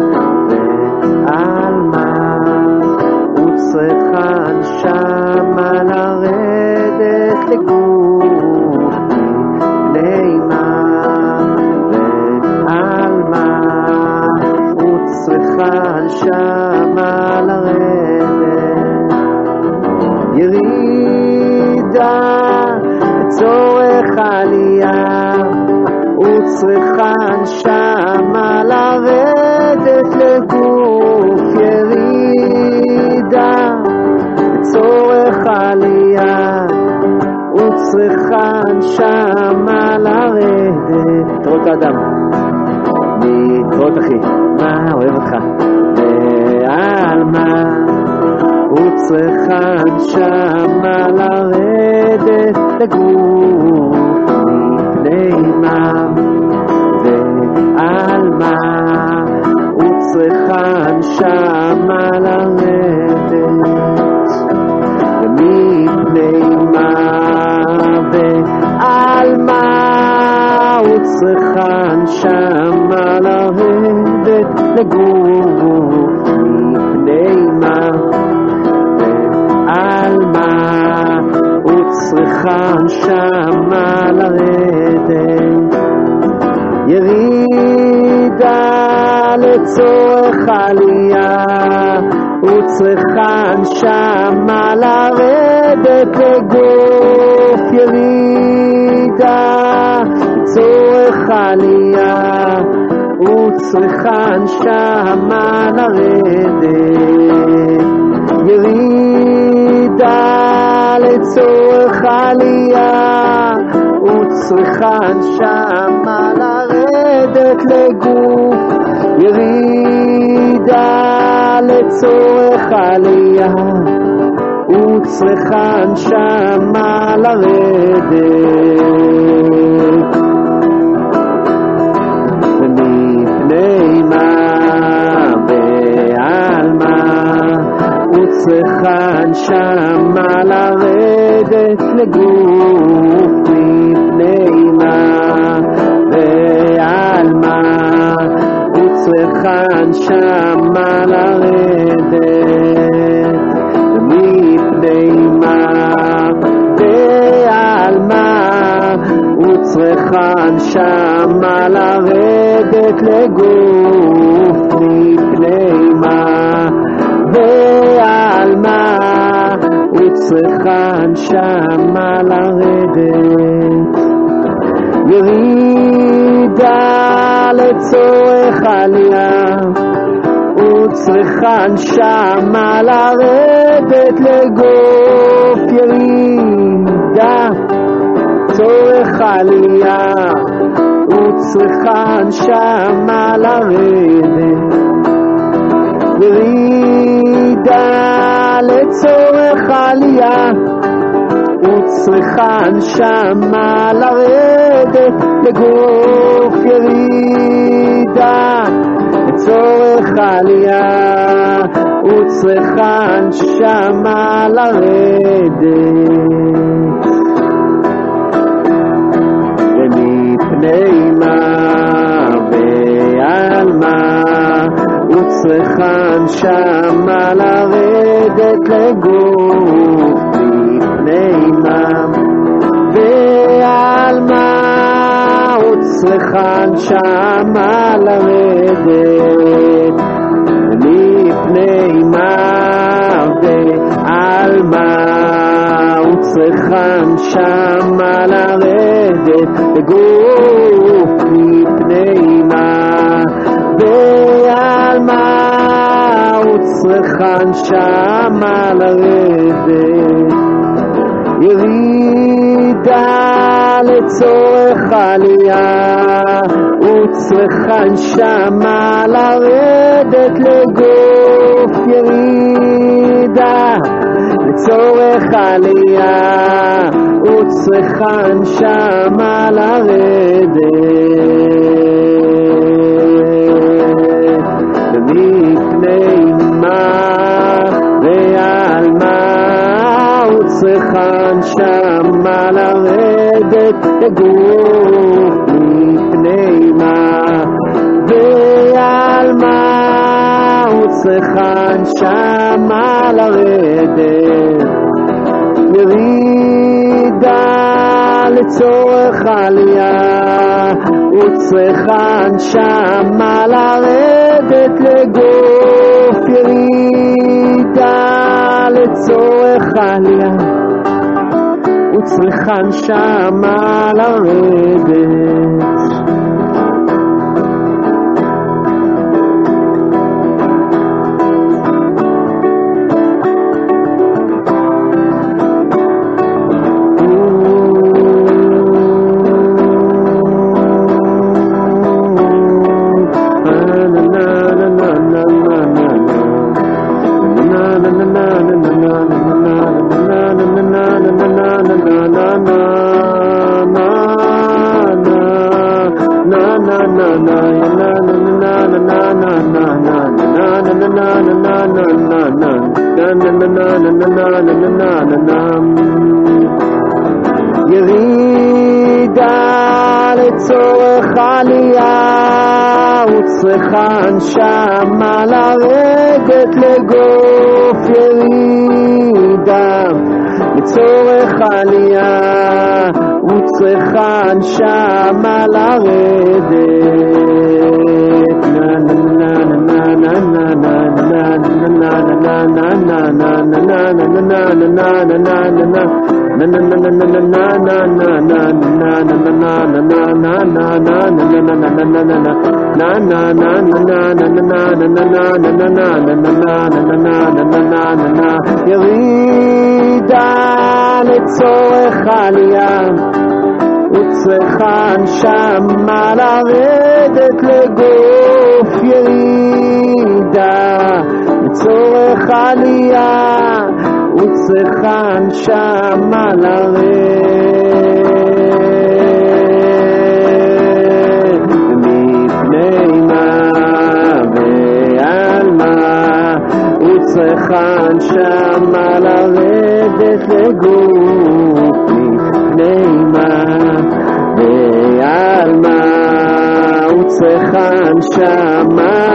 Speaker 2: ועל מה הוא צריכה נשמה לרדת לגוף. מפני מה ועל מה הוא צריכה נשמה לרדת. ירידה לצורך עלייה, הוא צריכה נשמה לרדת לגוף. ירידה לצורך עלייה, הוא צריכה נשמה לרדת. תראות האדם, תראות אחי, מה אוהב אותך ועל מה הוא צריכה נשמה לרדת לגוף. מפני מה ועל מה הוא צריכה נשמה לרדת. מפני מה ועל מה הוא צריכה נשמה לרדת לגוף. מפני מה ועל מה הוא צריכה נשמה לרדת. ירידה לצורך עלייה, הוא צריכה נשמה לרדת לגוף. ירידה לצורך עלייה, הוא צריכה נשמה לרדת. ירידה לצורך עלייה, הוא צריכה נשמה לרדת לגוף. ירידה לצורך עלייה, הוא צריכה נשמה לרדת. ומפני מה ועל מה הוא צריכה נשמה לרדת לגוף. מפני מה ועל מה הוא צריכה נשמה לרדת. מפני מה ועל מה הוא צריכה נשמה לרדת לגוף. מפני מה ועל מה הוא צריכה נשמה לרדת. ירידה לצורך עלייה, הוא צריכה נשמה לרדת לגוף. ירידה צורך עלייה, הוא צריכה נשמה לרדת. ירידה לצורך עלייה, הוא צריכה נשמה לרדת לגוף. ירידה לצורך עלייה, הוא צריכה נשמה לרדת. ומפני מה ועל מה הוא צריכה נשמה לרדת לגוף. מפני מה ועל מה הוא צריכה נשמה לרדת. מפני מה ועל מה הוא צריכה נשמה לרדת לגוף. מפני מה ועל מה הוא צריכה נשמה לרדת. ירידה לצורך עלייה, הוא צריכה נשמה לרדת לגוף ירידה. לצורך עלייה, הוא צריכה נשמה לרדת. ומפני מה ועל מה הוא צריכה נשמה לרדת לגוף? מפני מה ועל מה הוא צריכה נשמה לרדת? ירידה לצורך עלייה, הוא צריכה נשמה לרדת לגוף. ירידה לצורך עלייה, הוא צריכה נשמה לרדת. ירידה לצורך עלייה, הוא צריכה נשמה לרדת לגוף. ירידה לצורך עלייה, הוא צריכה נשמה לרדת. ירידה לצורך עלייה, הוא צריכה נשמה לרדת לגוף. ירידה לצורך עלייה, הוא צריכה נשמה לרדת. מפני מה ועל מה הוא צריכה נשמה לרדת לגוף. מפני מה ועל מה הוא צריכה נשמה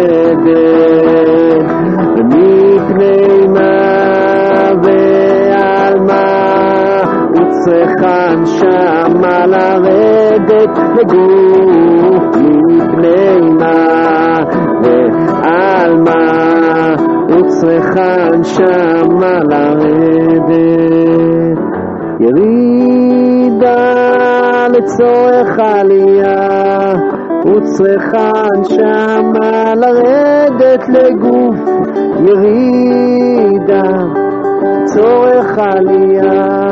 Speaker 2: לרדת. ומפני מה ועל מה הוא צריכה נשמה לרדת לגוף. מפני מה ועל מה הוא צריכה נשמה לרדת. ירידה לצורך עלייה, הוא צריכה נשמה לרדת לגוף. ירידה לצורך עלייה.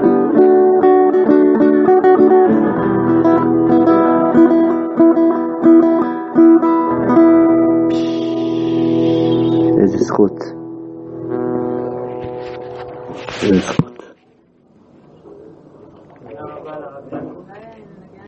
Speaker 2: איזה זכות. איזה זכות.